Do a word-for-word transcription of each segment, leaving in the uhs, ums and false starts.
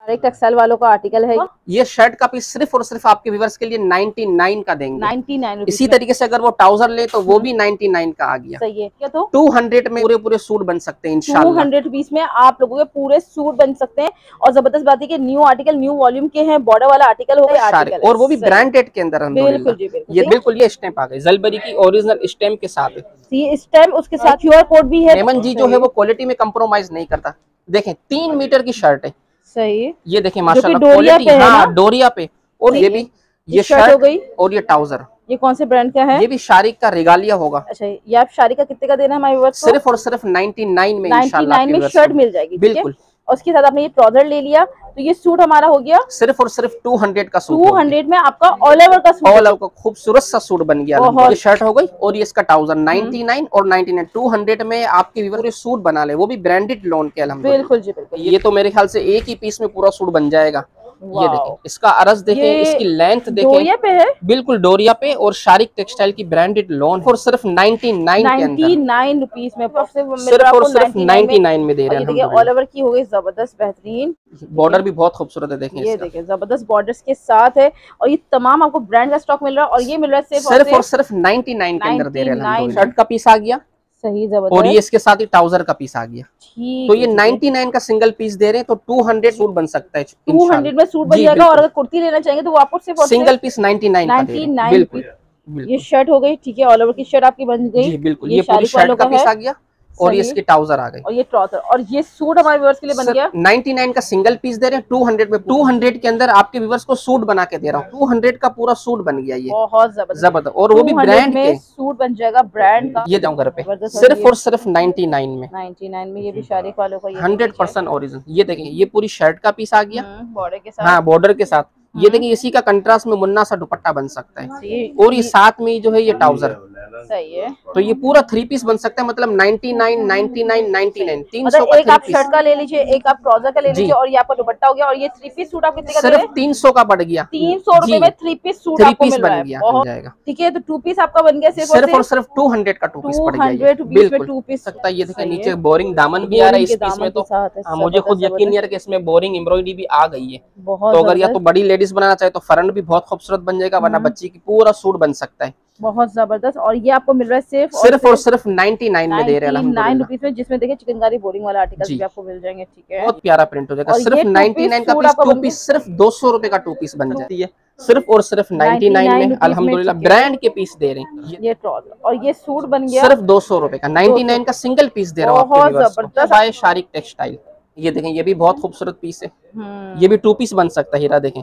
एक टेक्सटाइल वालों का आर्टिकल है। ये शर्ट का पीस सिर्फ और सिर्फ आपके व्यूअर्स के लिए निन्यानवे का देंगे। निन्यानवे इसी तरीके से अगर वो ट्राउजर ले तो वो भी निन्यानवे का आ गया। सही है क्या? तो दो सौ में पूरे पूरे सूट बन सकते हैं इंशाल्लाह। दो सौ पीस में आप लोगों के पूरे सूट बन सकते हैं। और जबरदस्त बात है कि न्यू आर्टिकल न्यू वॉल्यूम के हैं, बॉर्डर वाला आर्टिकल हो गया, आर्टिकल और वो भी ब्रांडेड के अंदर। बिल्कुल जी बिल्कुल। ये बिल्कुल ये स्टैंप आ गई जलबरी की ओरिजिनल स्टैंप के साथ। ये स्टैम्प उसके साथ क्यूआर कोड भी है। मेमन जी जो है वो क्वालिटी में कंप्रोमाइज नहीं करता। देखें तीन मीटर की शर्ट है। सही है। ये देखें माशाल्लाह डोरिया पे है ना? हाँ डोरिया पे। और ये भी ये शर्ट हो गई और ये ट्राउजर। ये कौन से ब्रांड का है? ये भी शारिक का रिगालिया होगा। अच्छा ये आप शारिक का कितने का देना है हमारे व्यूअर्स को? सिर्फ और सिर्फ निन्यानवे में इंशाल्लाह निन्यानवे में शर्ट मिल जाएगी। बिल्कुल। और उसके साथ आपने ये ट्राउजर ले लिया तो ये सूट हमारा हो गया सिर्फ और सिर्फ दो सौ का सूट। दो सौ में आपका ऑल ओवर का सूट, ऑल ओवर का खूबसूरत सा सूट बन गया। ये शर्ट हो गई और ये इसका ट्राउजर निन्यानवे और निन्यानवे दो सौ में आपके व्यूअर सूट बना ले, वो भी ब्रांडेड लोन के अल्हम्दुलिल्लाह। बिल्कुल जी बिल्कुल। ये तो मेरे ख्याल से एक ही पीस में पूरा सूट बन जाएगा। ये देखें इसका अरज देखें, इसकी लेंथ देखें, डोरिया पे है बिल्कुल डोरिया पे और शारिक टेक्सटाइल की ब्रांडेड लोन और सिर्फ निन्यानवे के अंदर निन्यानवे रुपीस में सिर्फ और सिर्फ निन्यानवे में दे रहे हैं। ऑल ओवर की हो गई जबरदस्त बेहतरीन। बॉर्डर भी बहुत खूबसूरत है। देखें ये देखें जबरदस्त बॉर्डर्स के साथ है और ये तमाम आपको ब्रांड का स्टॉक मिल रहा है। और ये मिल रहा है सिर्फ और सिर्फ निन्यानवे के अंदर दे रहे हैं। शर्ट का पीस आ गया सही जबरदस्त। और ये इसके साथ ही ट्राउजर का पीस आ गया। तो ये निन्यानवे का सिंगल पीस दे रहे हैं तो दो सौ सूट बन सकता है। दो सौ में सूट बन जाएगा। और अगर कुर्ती लेना चाहेंगे तो वो आपको सिर्फ सिंगल पीस निन्यानवे का दे रहे हैं। बिल्कुल। ये शर्ट हो गई ठीक है, ऑल ओवर की शर्ट आपकी बन गई। बिल्कुल ये पूरी शर्ट का पीस आ गया और ये इसकी ट्राउजर आ गई और ये ट्राउजर। और ये सूट हमारे व्यूअर्स के लिए बन गया निन्यानवे का सिंगल पीस दे रहे हैं। दो सौ में दो सौ के अंदर आपके व्यूअर्स को सूट बना के दे रहा हूँ। दो सौ का पूरा सूट बन गया। ये बहुत जबरदस्त जबरदस्त और वो भी ब्रांड के सूट बन जाएगा ब्रांड का। ये जाऊँ घर पे सिर्फ और सिर्फ निन्यानवे में निन्यानवे में। ये भी शारिक वालों का हंड्रेड परसेंट ओरिजिनल। ये देखें ये पूरी शर्ट का पीस आ गया बॉर्डर के साथ। हाँ बॉर्डर के साथ। ये देखिए इसी का कंट्रास्ट में मुन्ना सा दुपट्टा बन सकता है। और ये साथ में जो है ये ट्राउजर सही है। तो ये पूरा थ्री पीस बन सकता है। मतलब निन्यानवे निन्यानवे निन्यानवे तीन सौ मतलब एक आप शर्ट का ले लीजिए, एक आप ट्राउजर का ले लीजिए और ये आपका दुपट्टा हो गया। और ये थ्री पीस सूट आप कितने का दे रहे हैं? सिर्फ तीन सौ का बढ़ गया। तीन सौ रुपए में थ्री पीस सूट आपको मिल रहा है। ठीक है तो टू पीस आपका बन गया सिर्फ सिर्फ और सिर्फ दो सौ का टू पीस पड़ गया। बिल्कुल टू पीस सकता है। ये देखिए नीचे बोरिंग दामन भी आ रहा है इस पीस में। तो मुझे खुद यकीन नहीं आ रहा कि इसमें बोरिंग एम्ब्रॉयडरी भी आ गई है। तो अगर या तो बड़ी लेडीज बनाना चाहे तो फ्रंट भी बहुत खूबसूरत बन जाएगा, वरना बच्ची की पूरा सूट बन सकता है। बहुत जबरदस्त। और ये आपको मिल रहा है सिर्फ सिर्फ और सिर्फ निन्यानवे में दे रहे हैं नाइन रुपीज में, जिसमें देखिए चिकनकारी बोरिंग वाला आर्टिकल भी आपको मिल जाएंगे। ठीक है बहुत प्यारा प्रिंट हो जाएगा। सिर्फ निन्यानवे का पीस टू पीस सिर्फ दो सौ रुपए का टू पीस बन जाती है। सिर्फ और सिर्फ निन्यानवे में अल्हम्दुलिल्लाह ब्रांड के पीस दे रहे हैं। ये ट्राउजर और ये सूट बन गया सिर्फ दो सौ रुपए का। निन्यानवे का सिंगल पीस दे रहा हूँ। बहुत जबरदस्त शारिक टेक्सटाइल। ये देखें ये भी बहुत खूबसूरत पीस है। ये भी टू पीस बन सकता है। हीरा देखें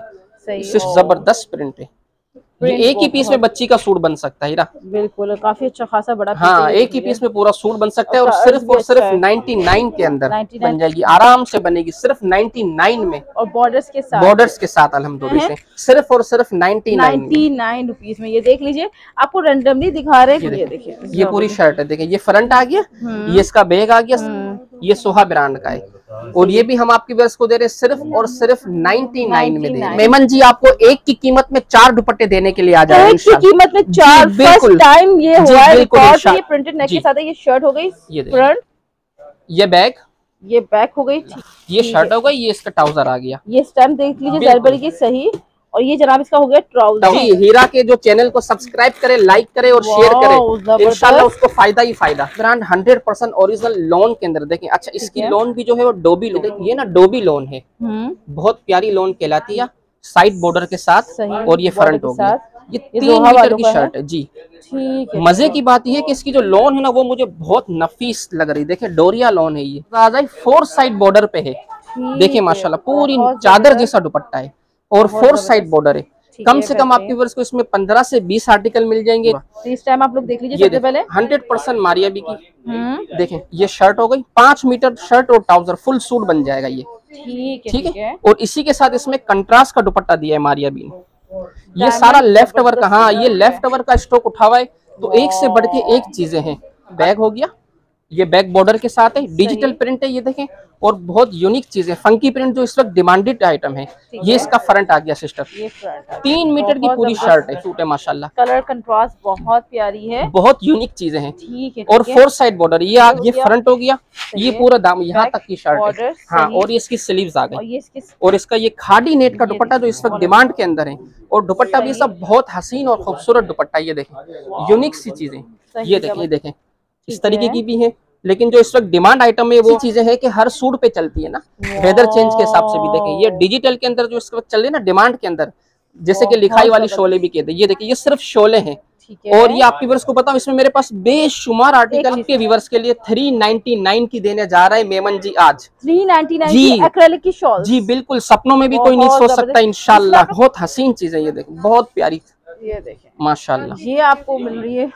जबरदस्त प्रिंट है। ये एक ही पीस में बच्ची का सूट बन सकता है। हीरा बिल्कुल काफी अच्छा खासा बड़ा हाँ एक ही पीस में पूरा सूट बन सकता है। और सिर्फ और सिर्फ निन्यानवे के अंदर बन जाएगी, आराम से बनेगी सिर्फ निन्यानवे में। और बॉर्डर्स के साथ बॉर्डर्स के साथ अल्हम्दुलिल्लाह सिर्फ और सिर्फ निन्यानवे रुपीस में। ये देख लीजिए आपको रैंडमली दिखा रहे हैं। ये देखिए ये पूरी शर्ट है। देखिए ये फ्रंट आ गया, ये इसका बैग आ गया, ये सोहा ब्रांड का है। और ये भी हम आपकी व्यूअर्स को दे रहे हैं सिर्फ और सिर्फ निन्यानवे में दे रहे हैं। मेमन जी आपको एक की कीमत में चार दुपट्टे देने के लिए आ जाएंगे। एक की कीमत में चार, फर्स्ट टाइम ये हुआ है रिकॉर्ड। ये प्रिंटेड नेक के साथ है। ये शर्ट हो गई फ्रंट, ये बैग, ये बैक हो गई, ये शर्ट हो गई, ये इसका ट्राउजर आ गया। ये स्टैम्प देख लीजिए जलबरी की सही। और ये जनाब इसका हो गया ट्राउजर। हीरा के जो चैनल को सब्सक्राइब करे, लाइक करे और शेयर करे, इंशाल्लाह उसको फायदा ही फायदा। Brand hundred percent original lawn के अंदर देखें। अच्छा इसकी लोन भी जो है वो डोबी लोन, ये ना डोबी लोन है, बहुत प्यारी लोन कहलाती है। साइड बॉर्डर के साथ और ये फ्रंट हो गया। ये तीन मीटर की शर्ट है जी। ठीक है। मजे की बात यह है कि इसकी जो लोन है ना वो मुझे बहुत नफीस लग रही है। देखिए डोरिया लोन है ये, फोर साइड बॉर्डर पे है। देखिए माशाल्लाह पूरी चादर जैसा दुपट्टा है और फोर साइड बॉर्डर है। कम से कम आपके व्यूअर्स को इसमें पंद्रह से बीस आर्टिकल मिल जाएंगे। इस टाइम आप लोग देख लीजिए सबसे पहले हंड्रेड परसेंट मारिया भी की। देखें ये शर्ट हो गई, पांच मीटर शर्ट और ट्राउजर फुल सूट बन जाएगा ये। ठीक है, ठीक है। और इसी के साथ इसमें कंट्रास्ट का दुपट्टा दिया है मारिया बी ने। ये सारा लेफ्ट ओवर का, हाँ ये लेफ्ट ओवर का स्टॉक उठा हुआ है। तो एक से बढ़ के एक चीजें हैं। बैग हो गया, ये बैक बॉर्डर के साथ है, डिजिटल प्रिंट है ये देखें, और बहुत यूनिक चीज है, फंकी प्रिंट जो इस वक्त डिमांडेड आइटम है। ये इसका फ्रंट आ गया सिस्टर, ये फ्रंट तीन मीटर की पूरी शर्ट है, सूट है माशाल्लाह। कलर कंट्रास्ट बहुत प्यारी है, बहुत यूनिक चीजें हैं। ठीक है, और फोर साइड बॉर्डर, ये आ, ये फ्रंट हो गया, ये पूरा दाम यहाँ तक की शर्ट है। हाँ, और ये इसकी स्लीव्स आ गई, और इसका ये खादी नेट का दुपट्टा जो इस वक्त डिमांड के अंदर है, और दुपट्टा भी सब बहुत हसीन और खूबसूरत दुपट्टा। ये देखें यूनिक सी चीजें, ये देखें, ये देखें इस तरीके की भी है, लेकिन जो इस वक्त डिमांड आइटम है वो चीजें हैं कि हर सूट पे चलती है ना, वेदर चेंज के हिसाब से भी। देखें ये डिजिटल के अंदर जो इस वक्त चल रही है ना डिमांड के अंदर, जैसे कि लिखाई वाली शोले भी कहते हैं। ये देखिए ये सिर्फ शोले हैं, और ये आपके व्यूअर्स को बताऊं, इसमें मेरे पास बेशुमार आर्टिकल के व्यूअर्स के लिए थ्री नाइनटी नाइन की देने जा रहा है मेमन जी आज। थ्री नाइनटी नाइन जी, की एक्रेलिक की शॉल, जी बिल्कुल, सपनों में भी कोई नहीं सोच सकता इंशाल्लाह। बहुत हसीन चीज है, ये देखें बहुत प्यारी, ये देखें माशाल्लाह। ये आपको मिल रही है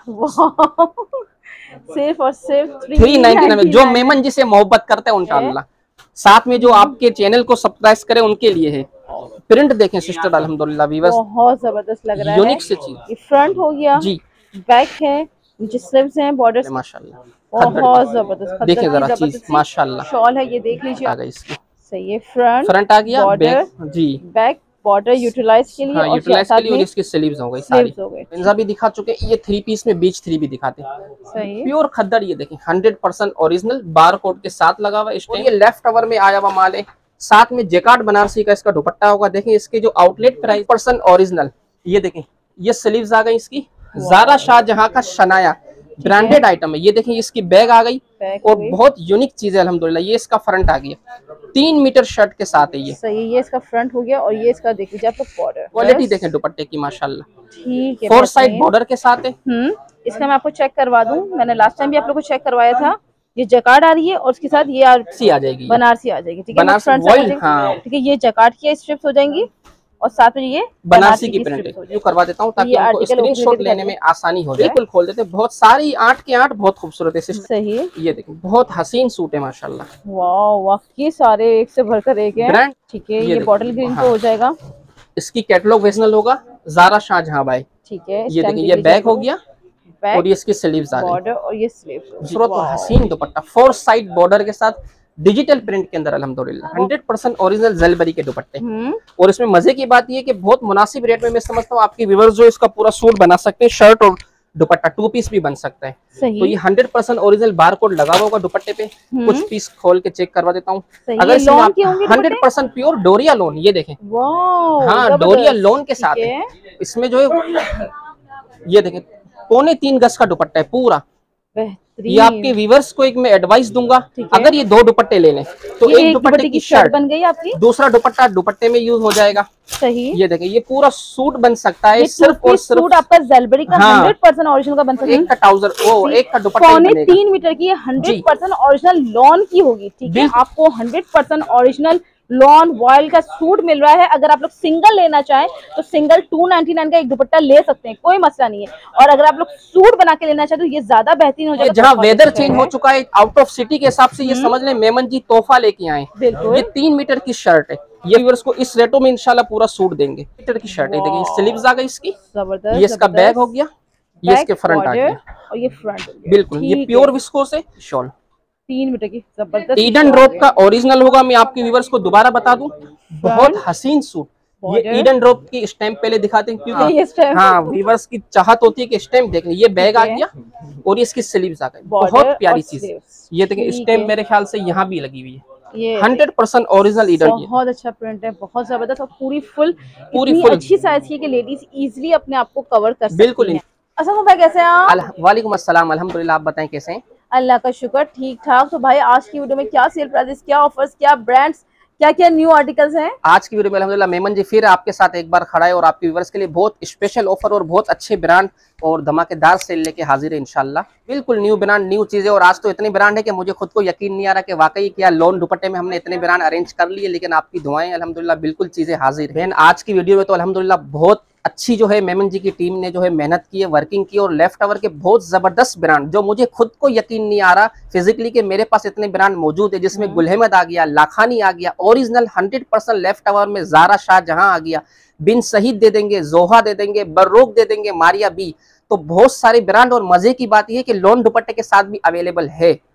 सिर्फ और सिर्फ थ्री नाइनटी नाइन, जो मेमन जी से मोहब्बत करते हैं इंशाल्लाह, साथ में जो आपके चैनल को सब्सक्राइब करे उनके लिए है। प्रिंट देखें सिस्टर, अल्हम्दुलिल्लाह वीवर्स बहुत जबरदस्त लग रहा है, यूनिक से चीज। ये फ्रंट हो गया जी, बैक है, नीचे स्लीव्स हैं, बॉर्डर्स माशाल्लाह बहुत जबरदस्त। देखें जरा चीज माशाल्लाह, शॉल है ये देख लीजिए, आ गई इसकी सही है, फ्रंट फ्रंट आ गया, बैक जी, बैक बॉर्डर यूटिलाइज के लिए, हाँ, और यूटिलाइज के लिए, और इसकी स्लीव्स हो गई सारी। हो गए, पिंजा भी दिखा चुके, ये थ्री पीस में बीच थ्री भी दिखाते हैं, सही है, प्योर खद्दर। ये देखें hundred percent original bar code के साथ लगा हुआ है। ये लेफ्ट कवर में आया हुआ माल है, साथ में जेकार्ड बनारसी का इसका दुपट्टा होगा। देखें इसके जो आउटलेट प्राइस परसेंट ओरिजिनल, ये देखें ये स्लीव्स आ गई इसकी, ज़ारा शाहजहां का शनाया ब्रांडेड आइटम है। ये देखें इसकी बैग आ गई, और बहुत यूनिक चीज है अल्हम्दुलिल्लाह। ये इसका फ्रंट आ गया, तीन मीटर शर्ट के साथ है ये, सही है, ये इसका फ्रंट हो गया, और ये इसका देख लीजिए आपको बॉर्डर क्वालिटी देखें दुपट्टे की माशाल्लाह, ठीक है, फोर साइड बॉर्डर के साथ है। हम्म इसका मैं आपको चेक करवा दूं, मैंने लास्ट टाइम भी आप लोग को चेक करवाया था। ये जकार्ड आ रही है, और उसके साथ ये सी आ जाएगी, बनारसी आ जाएगी, ठीक है, बनारसी फ्रंट हाँ, ठीक है, ये जकार्ड की स्ट्रिप्स हो जाएंगी, और साथ में ये बनारसी की प्रिंट है। करवा देता हूँ ताकि आपको स्क्रीनशॉट लेने में आसानी हो जाए। बिल्कुल खोल देते, बहुत सारी आठ के आठ बहुत खूबसूरत है, सही है। ये देखो बहुत हसीन सूट है माशाल्लाह, वाह वाह, ये सारे एक से भरकर एक है, ठीक है। ये बॉटल ग्रीन पे हो जाएगा, इसकी कैटलॉग वेजनल होगा ज़ारा शाहजहां भाई, ठीक है। ये देखिए ये बैक हो गया, और ये इसकी स्लीव्स आ गई, बॉर्डर और ये स्लीव्स, सूरत और हसीन दुपट्टा फोर साइड बॉर्डर के साथ डिजिटल प्रिंट के अंदर अल्हम्दुलिल्लाह हंड्रेड परसेंट ओरिजिनल जलबरी के दुपट्टे। और इसमें मजे की बात ये है कि बहुत मुनासिब रेट में मैं समझता हूँ आपकी व्यूअर्स जो इसका पूरा सूट बना सकते हैं, शर्ट और दुपट्टा टू पीस भी बन सकता है। सही। तो ये hundred percent original bar code लगा हुआ होगा दुपट्टे पे, कुछ पीस खोल के चेक करवा देता हूँ। अगर हंड्रेड परसेंट प्योर डोरिया लोन, ये देखें, हाँ डोरिया लोन के साथ है। इसमें जो है ये देखें पौने तीन गज का दुपट्टा है पूरा। ये आपके व्यूअर्स को एक मैं एडवाइस दूंगा, अगर ये दो दुपट्टे ले लें तो एक दुपट्टे की शर्ट बन गई आपकी, दूसरा दुपट्टा दुपट्टे में यूज हो जाएगा। सही। ये देखिए ये पूरा सूट बन सकता है, सिर्फ और सिर्फ सूट आपका ज़लबरी का हंड्रेड परसेंट ओरिजिनल का बन सकता है। एक का ट्राउजर वो एक का दुपट्टा पौने तीन मीटर की हंड्रेड परसेंट ओरिजिनल लॉन की होगी, ठीक है। आपको hundred percent original lawn voile का सूट मिल रहा है। अगर आप लोग सिंगल लेना चाहें तो सिंगल टू नाइनटी नाइन का एक दुपट्टा ले सकते हैं, कोई मसला नहीं है। और अगर आप लोग सूट बना के लेना चाहें तो ये ज्यादा बेहतरीन हो जाएगा। जहाँ वेदर चेंज हो चुका है आउट ऑफ सिटी के हिसाब से ये समझ लें मेमन जी तोहफा लेके आए। ये तीन मीटर की शर्ट है, ये व्यूअर्स को इस रेटों में इंशाल्लाह पूरा सूट देंगे। मीटर की शर्ट है, देखिए स्लीव्स आ गई इसकी, जबरदस्त। ये इसका बैग हो गया, ये इसके फ्रंट आ गया, और ये फ्रंट बिल्कुल ये प्योर विस्कोस है शॉल तीन मीटर की जबरदस्त। ईडन ड्रॉप का ओरिजिनल होगा। मैं आपके व्यूअर्स को दोबारा बता दूं, बहुत हसीन सूट। ये ईडन ड्रॉप की स्टैम्प पहले दिखाते हैं क्योंकि हाँ व्यूअर्स की चाहत होती है कि स्टैम्प देखें। ये बैग आ गया और ये इसकी स्लीव्स आ गई, बहुत प्यारी चीज है। ये देखिए स्टैम्प मेरे ख्याल से यहाँ भी लगी हुई है, हंड्रेड परसेंट ओरिजिनल ईडन। बहुत अच्छा प्रिंट है, बहुत जबरदस्त, और पूरी फुल पूरी फुल अच्छी साइज की लेडीज इजिली अपने आप को कवर कर सकती है। बिल्कुल। अस्सलाम भाई, कैसे हैं आप? वालेकुम अस्सलाम, अल्हम्दुलिल्लाह। आप बताएं कैसे हैं? अल्लाह का शुक्र, ठीक ठाक। तो भाई आज की वीडियो में क्या सेल प्राइसेस, क्या ऑफर्स, क्या ब्रांड्स, क्या क्या न्यू आर्टिकल्स हैं? आज की वीडियो में अल्हम्दुलिल्लाह मेमन जी फिर आपके साथ एक बार खड़ा है और आपके व्यूअर्स के लिए बहुत स्पेशल ऑफर और बहुत अच्छे ब्रांड और धमाकेदार सेल लेके हाजिर है इंशाल्लाह। बिल्कुल न्यू ब्रांड, न्यू चीजें। और आज तो इतने ब्रांड है कि मुझे खुद को यकीन नहीं आ रहा कि वाकई क्या लोन दुपट्टे में हमने इतने ब्रांड अरेंज कर लिए। लेकिन आपकी दुआएं अल्हम्दुलिल्लाह बिल्कुल चीजें हाजिर हैं। आज की वीडियो में तो अल्हम्दुलिल्लाह बहुत अच्छी जो है मेमन जी की टीम ने जो है मेहनत की है, वर्किंग की, और लेफ्ट ओवर के बहुत जबरदस्त ब्रांड जो मुझे खुद को यकीन नहीं आ रहा फिजिकली कि मेरे पास इतने ब्रांड मौजूद है, जिसमें गुलहमद आ गया, लाखानी आ गया, original hundred percent left over में ज़ारा शाहजहां आ गया, बिन शहीद दे देंगे, जोहा दे देंगे, बर्रोक दे देंगे, मारिया बी। तो बहुत सारे ब्रांड, और मजे की बात यह है कि लोन दुपट्टे के साथ भी अवेलेबल है।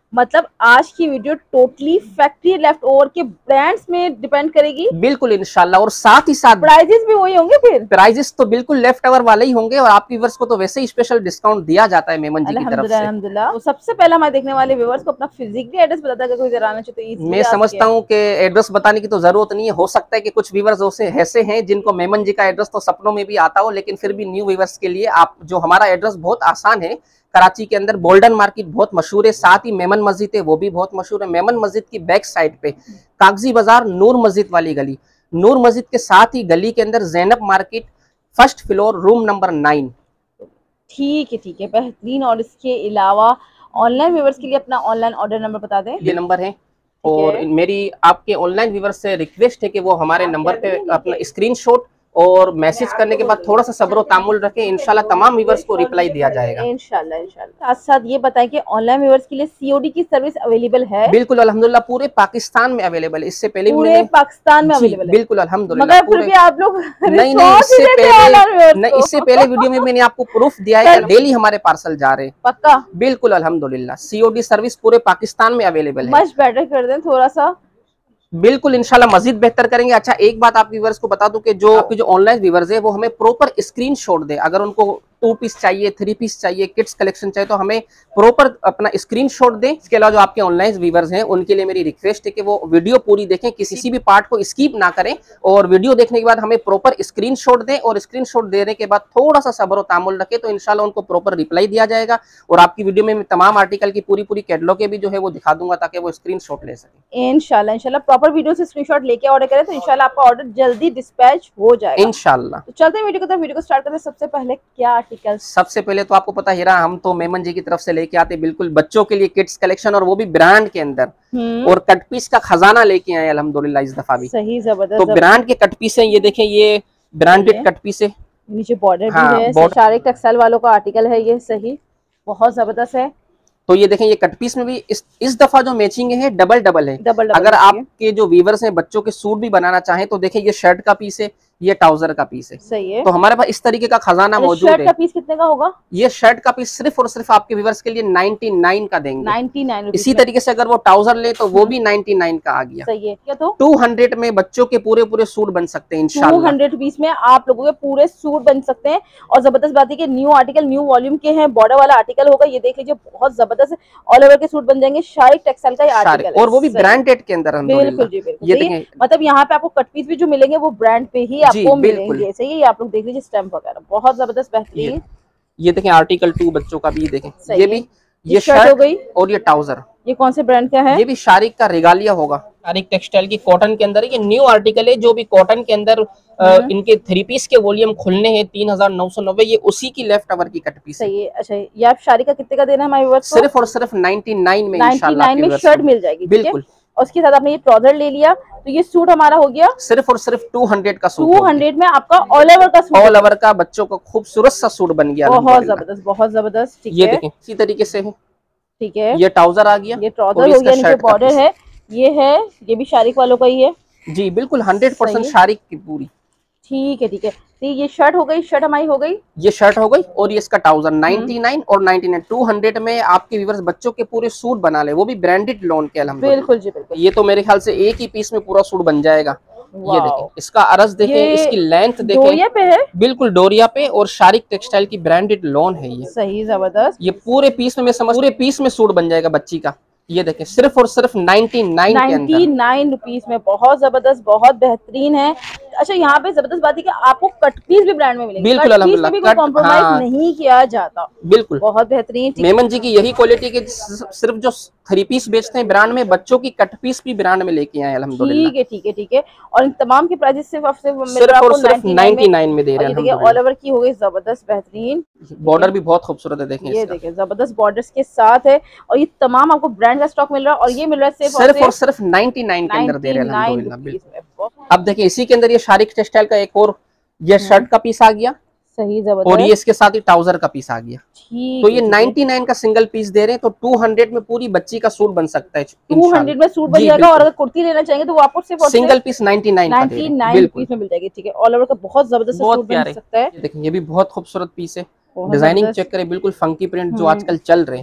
मतलब आज की video totally factory left over के ब्रांड्स में डिपेंड करेगी। बिल्कुल इंशाल्लाह, और साथ ही साथ प्राइजेस भी वही होंगे। फिर प्राइजेस तो बिल्कुल लेफ्ट ओवर वाले ही होंगे, और आपके व्यूअर्स को तो वैसे ही स्पेशल डिस्काउंट दिया जाता है मेमन जी की तरफ से। अल्हम्दुलिल्लाह। तो सबसे पहला हमारे देखने वाले व्यूअर्स को अपना फिजिकली एड्रेस बताता है, कोई जरा आना चाहते तो मैं समझता हूँ कि एड्रेस बताने की तो जरूरत नहीं है। हो सकता है कि कुछ व्यूअर्स ऐसे हैं जिनको मेमन जी का एड्रेस तो सपनों में भी आता हो, लेकिन फिर भी न्यू व्यूअर्स के लिए आप जो हमारा एड्रेस बहुत आसान है, कराची के अंदर गोल्डन मार्केट बहुत मशहूर है, साथ ही मेमन मस्जिद है वो भी बहुत मशहूर है। मेमन मस्जिद की बैक साइड पे कागजी बाजार नूर मस्जिद वाली गली, नूर मस्जिद के साथ ही गली के अंदर Zainab market, first floor, room number nine. ठीक है ठीक है, बेहतरीन। और इसके अलावा ऑनलाइन व्यूअर्स के लिए अपना ऑनलाइन ऑर्डर नंबर बता दें। ये नंबर है, और मेरी आपके ऑनलाइन व्यूअर्स से रिक्वेस्ट है कि वो हमारे नंबर पे अपना स्क्रीनशॉट और मैसेज करने के बाद थोड़ा सा सब्र और तामुल रखें, इंशाल्लाह तमाम व्यूअर्स को रिप्लाई दिया जाएगा इंशाल्लाह इंशाल्लाह। साथ साथ ये बताएं कि ऑनलाइन व्यूअर्स के लिए सीओडी की सर्विस अवेलेबल है। बिल्कुल अल्हम्दुलिल्लाह, पूरे पाकिस्तान में अवेलेबल है। इससे पहले पूरे पाकिस्तान में अवेलेबल है। बिल्कुल अल्हम्दुलिल्लाह। मगर फिर भी आप लोग नहीं नहीं इससे पहले नहीं इससे पहले वीडियो में मैंने आपको प्रूफ दिया है, डेली हमारे पार्सल जा रहे हैं। पक्का? बिल्कुल अल्हम्दुलिल्लाह, सीओडी सर्विस पूरे पाकिस्तान में अवेलेबल है। मच बेटर कर दें थोड़ा सा। बिल्कुल इंशाल्लाह मजीद बेहतर करेंगे। अच्छा, एक बात आप व्यूअर्स को बता दूं कि जो आपके जो ऑनलाइन व्यूअर्स है वो हमें प्रॉपर स्क्रीनशॉट दे। अगर उनको टू पीस चाहिए, थ्री पीस चाहिए, किड्स कलेक्शन चाहिए, तो हमें प्रॉपर अपना स्क्रीनशॉट दें। इसके अलावा जो आपके ऑनलाइन व्यूअर्स हैं उनके लिए मेरी रिक्वेस्ट है कि वो वीडियो पूरी देखें, किसी भी पार्ट को स्किप ना करें, और वीडियो देखने के बाद हमें प्रॉपर स्क्रीनशॉट दें, और स्क्रीनशॉट देने के बाद थोड़ा सा सब्र और तामुल रखें, तो इंशाल्लाह उनको प्रॉपर रिप्लाई दिया जाएगा। और आपकी वीडियो में तमाम आर्टिकल की पूरी पूरी कैटलॉग भी जो है वो दिखा दूंगा, ताकि वो स्क्रीनशॉट ले सके। इंशाल्लाह इंशाल्लाह प्रॉपर वीडियो से स्क्रीनशॉट लेके ऑर्डर करें तो इंशाल्लाह आपका ऑर्डर जल्दी डिस्पैच हो जाएगा इंशाल्लाह। तो चलते हैं वीडियो को, तो वीडियो को स्टार्ट करते हैं। सबसे पहले क्या आर्टिकल? सबसे पहले तो आपको पता है हम तो मेमन जी की तरफ से लेके आते बिल्कुल बच्चों के लिए किड्स कलेक्शन, और वो भी ब्रांड के अंदर, और कट पीस का खजाना लेके आए अल्हम्दुलिल्लाह इस दफा भी। सही जबरदस्त। तो ब्रांड के कट पीस हैं, ये देखें, ये ब्रांडेड कट पीस है, नीचे बॉर्डर भी है, शारिक टेक्सटाइल वालों का आर्टिकल है ये। सही, बहुत जबरदस्त है। तो ये देखें, ये कट पीस में भी इस इस दफा जो मैचिंग है डबल डबल है। डबल डबल अगर आपके जो वीवर्स हैं बच्चों के सूट भी बनाना चाहें तो देखें, ये शर्ट का पीस है, ये ट्राउजर का पीस है। सही है। तो हमारे पास इस तरीके का खजाना मौजूद है। शर्ट का पीस कितने का होगा? ये शर्ट का पीस सिर्फ और सिर्फ आपके व्यूअर्स के लिए नाइनटी नाइन का देंगे। Ninety nine. इसी तरीके से अगर वो ट्राउजर ले तो वो भी नाइनटी नाइन का आ गया। सही है। क्या तो टू हंड्रेड में बच्चों के पूरे पूरे सूट बन सकते हैं इंशाल्लाह। टू हंड्रेड पीस में आप लोगों के पूरे सूट बन सकते हैं। और जबरदस्त बात है कि न्यू आर्टिकल न्यू वॉल्यूम के हैं, बॉर्डर वाला आर्टिकल होगा। ये देख लीजिए, बहुत जबरदस्त ऑल ओवर के सूट बन जाएंगे। शारिक टेक्सटाइल का आर्टिकल है, और वो भी ब्रांडेड के अंदर। बिल्कुल जी बिल्कुल। ये मतलब यहाँ पे आपको कट पीस भी जो मिलेंगे वो ब्रांड पे ही आपको मिलेंगे। सही है, आप लोग देख लीजिए स्टैम्प वगैरह बहुत जबरदस्त बेहतरीन। ये, ये देखें आर्टिकल टू बच्चों का भी देखें, ये भी ये शर्ट हो गई, और ये ट्राउजर। ये कौन से ब्रांड का है? ये भी शारिक का रेगालिया होगा, शारिक टेक्सटाइल की कॉटन के अंदर। ये न्यू आर्टिकल है जो भी कॉटन के अंदर आ, इनके थ्री पीस के वॉल्यूम खुलने हैं तीन हजार नौ सौ नब्बे। ये उसी की लेफ्ट ओवर की कट पीस है। सही है। अच्छा, ये आप शारिक का कितने का देना है हमारे व्यूअर्स को? सिर्फ और सिर्फ नाइनटी नाइन में इंशाल्लाह नाइनटी नाइन में शर्ट मिल जाएगी। बिल्कुल। और उसके साथ आपने ये ट्राउजर ले लिया, तो ये सूट हमारा हो गया सिर्फ और सिर्फ टू हंड्रेड का सूट। टू हंड्रेड में आपका ऑल ओवर का सूट, ऑल ओवर का बच्चों का खूबसूरत सा सूट बन गया। बहुत जबरदस्त, बहुत जबरदस्त। ये देखें, इसी तरीके से है। ठीक है, ये ट्राउजर आ गया, ये ट्राउजर हो गया, नीचे बॉर्डर है। ये है, ये भी शारिक वालों का ही है। जी बिल्कुल, हंड्रेड परसेंट शारिक की पूरी। ठीक है ठीक है। तो ये शर्ट हो गई, शर्ट हमारी हो गई, ये शर्ट हो गई, और ये इसका ट्राउजर नाइनटी नाइन और नाइनटी नाइन टू हंड्रेड में आपके व्यूअर्स बच्चों के पूरे सूट बना ले, वो भी ब्रांडेड लोन के अल्हम्दुलिल्लाह। बिल्कुल जी बिल्कुल। ये तो मेरे ख्याल से एक ही पीस में पूरा सूट बन जाएगा। ये देखें, इसका अर्ज देखें, इसकी लेंथ देखें, डोरिया पे है, बिल्कुल डोरिया पे, और शारिक टेक्सटाइल की ब्रांडेड लोन है ये। सही जबरदस्त। ये पूरे पीस में मैं समझ पूरे पीस में सूट बन जाएगा बच्ची का। ये देखें, सिर्फ और सिर्फ नाइनटी नाइन के अंदर, नाइनटी नाइन रुपीस में। बहुत जबरदस्त, बहुत बेहतरीन है। अच्छा, यहाँ पे जबरदस्त बात है कि आपको कट पीस भी ब्रांड में मिलेंगे। बिल्कुल अल्हम्दुलिल्लाह, कोई कॉम्प्रोमाइज हाँ, नहीं किया जाता। बिल्कुल, बहुत बेहतरीन। मेमन जी की यही क्वालिटी के सिर्फ जो थ्री पीस बेचते हैं ब्रांड में, बच्चों की कट पीस भी ब्रांड में लेके आए अल्हम्दुलिल्लाह। ठीक है ठीक है ठीक है। और इन तमाम के प्राइस सिर्फ सिर्फ और सिर्फ नाइनटी नाइन में दे रहे हैं। ऑल ओवर की हो गई जबरदस्त बेहतरीन। बॉर्डर भी बहुत खूबसूरत है, देखें ये देखें, जबरदस्त बॉर्डर्स के साथ है। और ये तमाम आपको ब्रांड का स्टॉक मिल रहा है, और ये मिल रहा है सिर्फ और सिर्फ नाइनटी नाइन के अंदर दे रहे हैं अल्हम्दुलिल्लाह। अब देखिए, इसी के अंदर ये शारिक टेक्सटाइल का एक और ये शर्ट का पीस आ गया। सही जबरदस्त। और ये इसके साथ ही ट्राउजर का पीस आ गया। तो ये नाइनटी नाइन का सिंगल पीस दे रहे हैं, तो टू हंड्रेड में पूरी बच्ची का सूट बन सकता है। टू हंड्रेड में सूट बन जाएगा। और अगर कुर्ती लेना चाहेंगे तो वो आपको सिर्फ single piece ninety nine ninety nine piece में मिल जाएगी। ठीक है, ऑल ओवर का बहुत जबरदस्त सूट बन सकता है। देखिए, ये भी बहुत खूबसूरत पीस है। डिजाइनिंग चेक करें, बिल्कुल फंकी प्रिंट जो आजकल चल रहे हैं।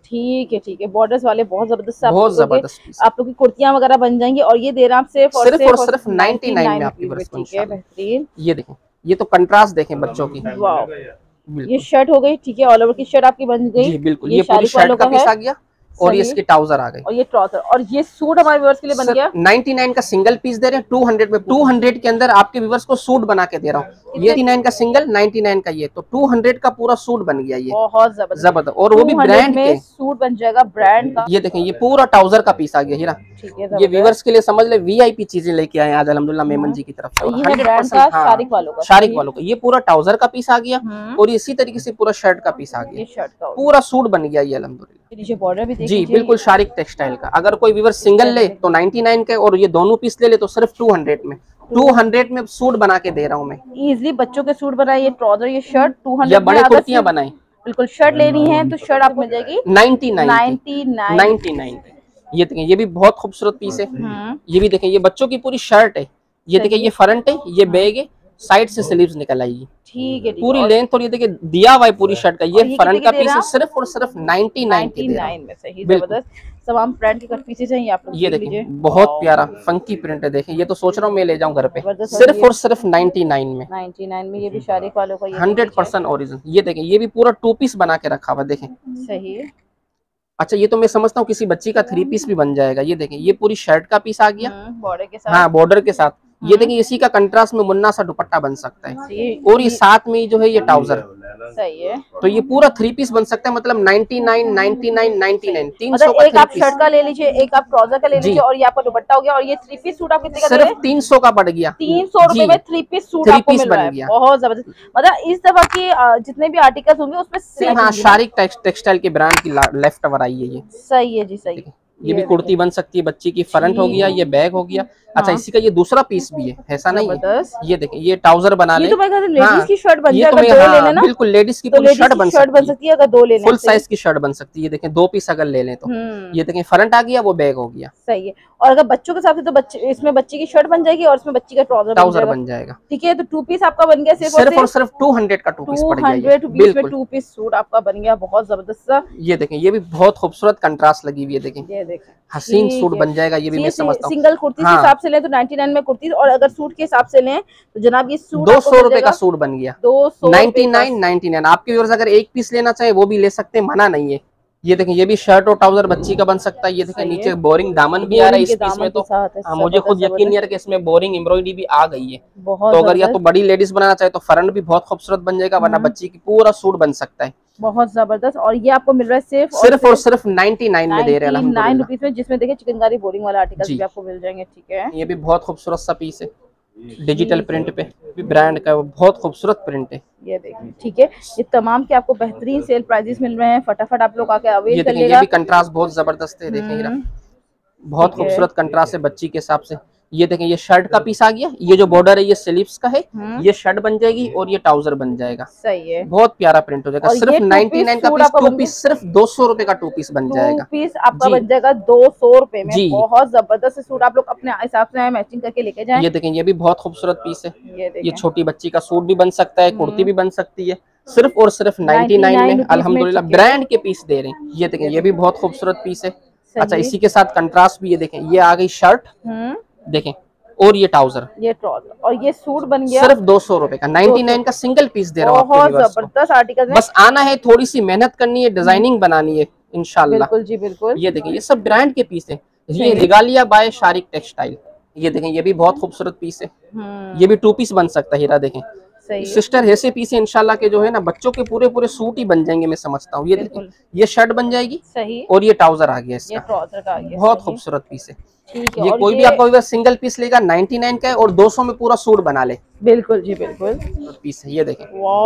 ठीक है ठीक है, बॉर्डर्स वाले बहुत जबरदस्त, बहुत जबरदस्त आप लोग की कुर्तियां वगैरह बन जाएंगी। और ये दे रहा आप सिर्फ सिर्फ और सिर्फ नाइनटी नाइन में आपकी वर्ष को। ठीक है, बेहतरीन। ये देखें, ये तो कंट्रास्ट देखें बच्चों की। वाह, ये शर्ट हो गई, ठीक है, ऑल ओवर की शर्ट आपकी बन गई। जी बिल्कुल, ये पूरी शर्ट का पीस आ गया और ये इसके ट्राउजर आ गए और ये ट्राउजर। और ये सूट हमारे व्यूअर्स के लिए बन गया। निन्यानवे का सिंगल पीस दे रहे हैं, टू हंड्रेड में टू हंड्रेड के अंदर आपके व्यूअर्स को सूट बना के दे रहा हूँ। ये निन्यानवे का सिंगल, निन्यानवे का ये, तो टू हंड्रेड का पूरा सूट बन गया। ये बहुत जबरदस्त जबरदस्त, और वो भी ब्रांड के सूट बन जाएगा, ब्रांड का। ये देखें, ये पूरा ट्राउजर का पीस आ गया हीरा। ये व्यूअर्स के लिए समझ ले वीआईपी चीजें लेके आए आज अल्हम्दुलिल्लाह मेमन जी की तरफ से। हंड्रेड परसेंट शारिक वालों का, शारिक वालों का ये पूरा ट्राउजर का पीस आ गया और इसी तरीके से पूरा शर्ट का पीस आ गया। शर्ट का पूरा सूट बन गया ये अल्हम्दुलिल्लाह। बॉर्डर भी जी बिल्कुल शारिक टेक्सटाइल का। अगर कोई व्यूअर सिंगल ले तो निन्यानवे के, और ये दोनों पीस ले ले तो सिर्फ टू हंड्रेड में। टू हंड्रेड में सूट बना के दे रहा हूँ मैं। इजीली बच्चों के सूट बनाए, ये ट्राउजर, ये शर्ट टू हंड्रेड या बड़े कुर्तियां बनाए। बिल्कुल, शर्ट लेनी है तो शर्ट आपको मिल जाएगी नाइनटी नाइन नाइनटी नाइन। ये देखें, ये भी बहुत खूबसूरत पीस है। ये भी देखें, ये बच्चों की पूरी शर्ट है। ये देखें, ये फ्रंट है, ये बैग है, साइड से स्लीव्स निकल आएगी। ठीक है, पूरी लेंथ। और ये देखिए दिया हुआ है पूरी शर्ट का। ये फ्रंट का पीस है सिर्फ और सिर्फ नाइनटी नाइन के दे रहा हूं। में सही जबरदस्त तमाम ब्रांड के कट पीसेस हैं। आप लोग ये देखिए, बहुत प्यारा फंकी प्रिंट है। देखें, ये तो सोच रहा हूँ मैं ले जाऊं घर पे। सिर्फ और सिर्फ नाइनटी नाइन में। नाइनटी नाइन में ये भी शारिक वालों का हंड्रेड परसेंट ओरिजिनल। ये देखें, ये भी पूरा टू पीस बना के रखा हुआ। देखें सही है। अच्छा, ये तो मैं समझता हूँ किसी बच्ची का थ्री पीस भी बन जाएगा। ये देखें, ये पूरी शर्ट का पीस आ गया बॉर्डर के साथ। हाँ, बॉर्डर के साथ। ये देखिए, इसी का कंट्रास्ट में मुन्ना सा दुपट्टा बन सकता है और ये साथ में जो है ये ट्राउजर सही है। तो ये पूरा थ्री पीस बन सकता है। मतलब ninety nine, ninety nine, ninety nine, तीन सौ का। एक आप शर्ट का ले लीजिए, एक आप ट्राउजर का ले लीजिए और ये आपका दुपट्टा हो गया। और ये थ्री पीस सूट आप कितने का सिर्फ तीन सौ का पड़ गया। तीन सौ रुपए में थ्री पीस सूट आपको मिल रहा है। बहुत जबरदस्त। मतलब इस दफा की जितने भी आर्टिकल्स होंगे उसमें हाँ, शारिक टेक्सटाइल के ब्रांड की लेफ्ट कवर आई है। ये सही है जी, सही। ये भी कुर्ती बन सकती है बच्ची की। फ्रंट हो गया, ये बैग हो गया। अच्छा, इसी का ये दूसरा पीस भी है, ऐसा नहीं है। ये देखें, ये ट्राउजर बना ले। तो मैं कहता लेडीज की शर्ट बन जाएगा, दो ले लेना। बिल्कुल, लेडीज की पूरी शर्ट बन सकती है अगर दो लेना। फुल साइज की शर्ट बन सकती है। ये देखें, दो पीस अगर ले लें तो। ये देखें, फ्रंट आ गया, वो बैग हो गया। सही है। और अगर बच्चों के साथ तो बच्चे, इसमें बच्ची की शर्ट बन जाएगी और इसमें बच्ची का ट्राउजर ट्राउजर बन जाएगा। ठीक है, तो टू पीस आपका बन गया सिर्फ और सिर्फ टू हंड्रेड का टू पीस पड़ गया। बिल्कुल, टू पीस सूट आपका बन गया, बहुत जबरदस्त। ये देखें, ये भी बहुत खूबसूरत कंट्रास्ट लगी हुई है। देखें, ये देखें, हसीन सूट बन जाएगा। ये भी मैं समझता हूँ। सिंगल कुर्ती के हिसाब से लें तो नाइनटी नाइन में कुर्ती, और अगर सूट के हिसाब से लें तो जनाब ये सूट दो सौ रुपए का सूट बन गया। दो सौ नाइनटी नाइन, नाइनटी नाइन। आपके व्यूअर्स अगर एक पीस लेना चाहे वो भी ले सकते हैं, मना नहीं है। ये देखें, ये भी शर्ट और ट्राउजर बच्ची का बन सकता है। ये देखें, नीचे बोरिंग दामन भी आ रहा है इस पीस में। तो आ, मुझे खुद यकीन नहीं है कि इसमें बोरिंग एम्ब्रॉयडरी भी आ गई है। तो अगर या तो बड़ी लेडीज बनाना चाहे तो फ्रंट भी बहुत खूबसूरत बन जाएगा, वरना बच्ची की पूरा सूट बन सकता है। बहुत जबरदस्त। और ये आपको मिल रहा है सिर्फ सिर्फ और सिर्फ नाइनटी नाइन में दे रहे हैं नाइन रुपीज में, जिसमें देखिए चिकनकारी बोरिंग वाला आर्टिकल भी आपको मिल जाएंगे। ठीक है, ये भी बहुत खूबसूरत सा पीस है, डिजिटल प्रिंट पे ब्रांड का, बहुत खूबसूरत प्रिंट है। ये देखिए, ठीक है, ये तमाम के आपको बेहतरीन सेल प्राइसेस मिल रहे हैं। फटाफट आप लोग आके अवेल कर लीजिएगा। ये भी कंट्रास्ट बहुत जबरदस्त है। देखें, बहुत खूबसूरत कंट्रास्ट है बच्ची के हिसाब से। ये देखें, ये शर्ट का पीस आ गया। ये जो बॉर्डर है ये स्लीव्स का है। ये शर्ट बन जाएगी और ये ट्राउजर बन जाएगा। सही है, बहुत प्यारा प्रिंट हो जाएगा। सिर्फ नाइनटी नाइन का पीस, टू पीस सिर्फ दो सौ रुपए का टू पीस बन जाएगा। पीस आपका बन जाएगा दो सौ रुपए में। बहुत जबरदस्त सूट आप लोग अपने हिसाब से मैचिंग करके लेके जाएं। ये देखें, ये भी बहुत खूबसूरत पीस है। ये छोटी बच्ची का सूट भी बन सकता है, कुर्ती भी बन सकती है। सिर्फ और सिर्फ नाइनटी नाइन में अल्हम्दुलिल्लाह ब्रांड के पीस दे रहे हैं। ये देखें, ये भी बहुत खूबसूरत पीस है। अच्छा, इसी के साथ कंट्रास्ट भी ये देखें, ये आ गई शर्ट देखें और ये ट्राउजर, ये ट्राउजर और ये सूट बन गया सिर्फ दो सौ रुपए का। नाइनटी नाइन का सिंगल पीस दे रहा हूँ। बहुत जबरदस्त आर्टिकल। बस आना है, थोड़ी सी मेहनत करनी है, डिजाइनिंग बनानी है इंशाल्लाह। बिल्कुल जी बिल्कुल। ये देखें, ये सब ब्रांड के पीस है। ये रिगालिया बाय शारिक टेक्सटाइल। ये देखें, ये भी बहुत खूबसूरत पीस है। ये भी टू पीस बन सकता है। हीरा देखें, सिस्टर ऐसे पीस है इंशाल्लाह के जो है ना बच्चों के पूरे पूरे सूट ही बन जाएंगे, मैं समझता हूँ। ये देखें, ये शर्ट बन जाएगी सही और ये ट्राउजर आ गया इसका। ये ट्राउजर का आ गया, बहुत खूबसूरत पीस है। ठीक है, ये कोई भी आपका सिंगल पीस लेगा नाइनटी नाइन का है और दो सौ में पूरा सूट बना ले। बिल्कुल जी बिल्कुल पीस है। ये देखें,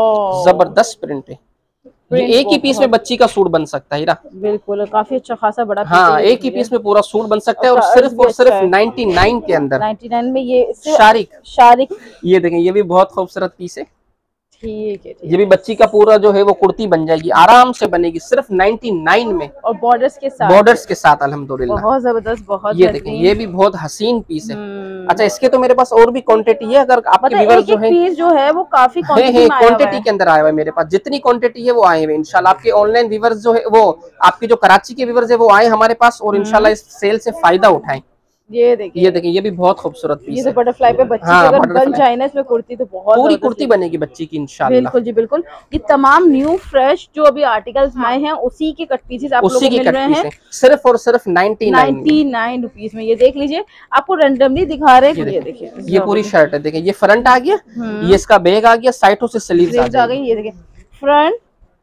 जबरदस्त प्रिंट है। ये एक ही पीस में बच्ची का सूट बन सकता है। हीरा बिल्कुल, काफी अच्छा खासा बड़ा हाँ, एक ही पीस में पूरा सूट बन सकता है और सिर्फ और सिर्फ नाइनटी नाइन के अंदर। नाइनटी नाइन में ये शारिक शारिक ये देखें, ये भी बहुत खूबसूरत पीस है। ठीक है, ये भी बच्ची का पूरा जो है वो कुर्ती बन जाएगी, आराम से बनेगी, सिर्फ नाइनटी नाइन में और बॉर्डर्स के साथ। बॉर्डर्स के साथ अल्हम्दुलिल्लाह, बहुत जबरदस्त। बहुत ये देखें, ये भी बहुत हसीन पीस है। अच्छा, इसके तो मेरे पास और भी क्वांटिटी है, अगर आपके व्यूअर्स जो है पीस जो है वो काफी क्वांटिटी के अंदर आया हुआ है मेरे पास, जितनी क्वांटिटी है वो आए हुए इंशाल्लाह। आपके ऑनलाइन व्यूअर्स जो है वो आपके जो कराची के व्यूअर्स है वो आए हमारे पास और इंशाल्लाह इस सेल से फायदा उठाएं। ये देखिए, ये देखिए, ये भी बहुत खूबसूरत पीस ये तो बटरफ्लाई पे बच्ची हाँ, अगर बन जाए ना इसमें कुर्ती तो बहुत पूरी कुर्ती बनेगी बच्ची की इंशाल्लाह। बिल्कुल जी बिल्कुल। ये तमाम न्यू फ्रेश जो अभी आर्टिकल्स आए हैं उसी के कट पीसेस आप लोगों को मिल रहे हैं सिर्फ और सिर्फ नाइन्टी नाइन रुपीज में। ये देख लीजिए, आपको रैंडमली दिखा रहे हैं। ये देखिए, ये पूरी शर्ट है, देखिए ये फ्रंट आ गया, ये इसका बैग आ गया, साइडों से स्लीव्स आ गई। ये देखिए फ्रंट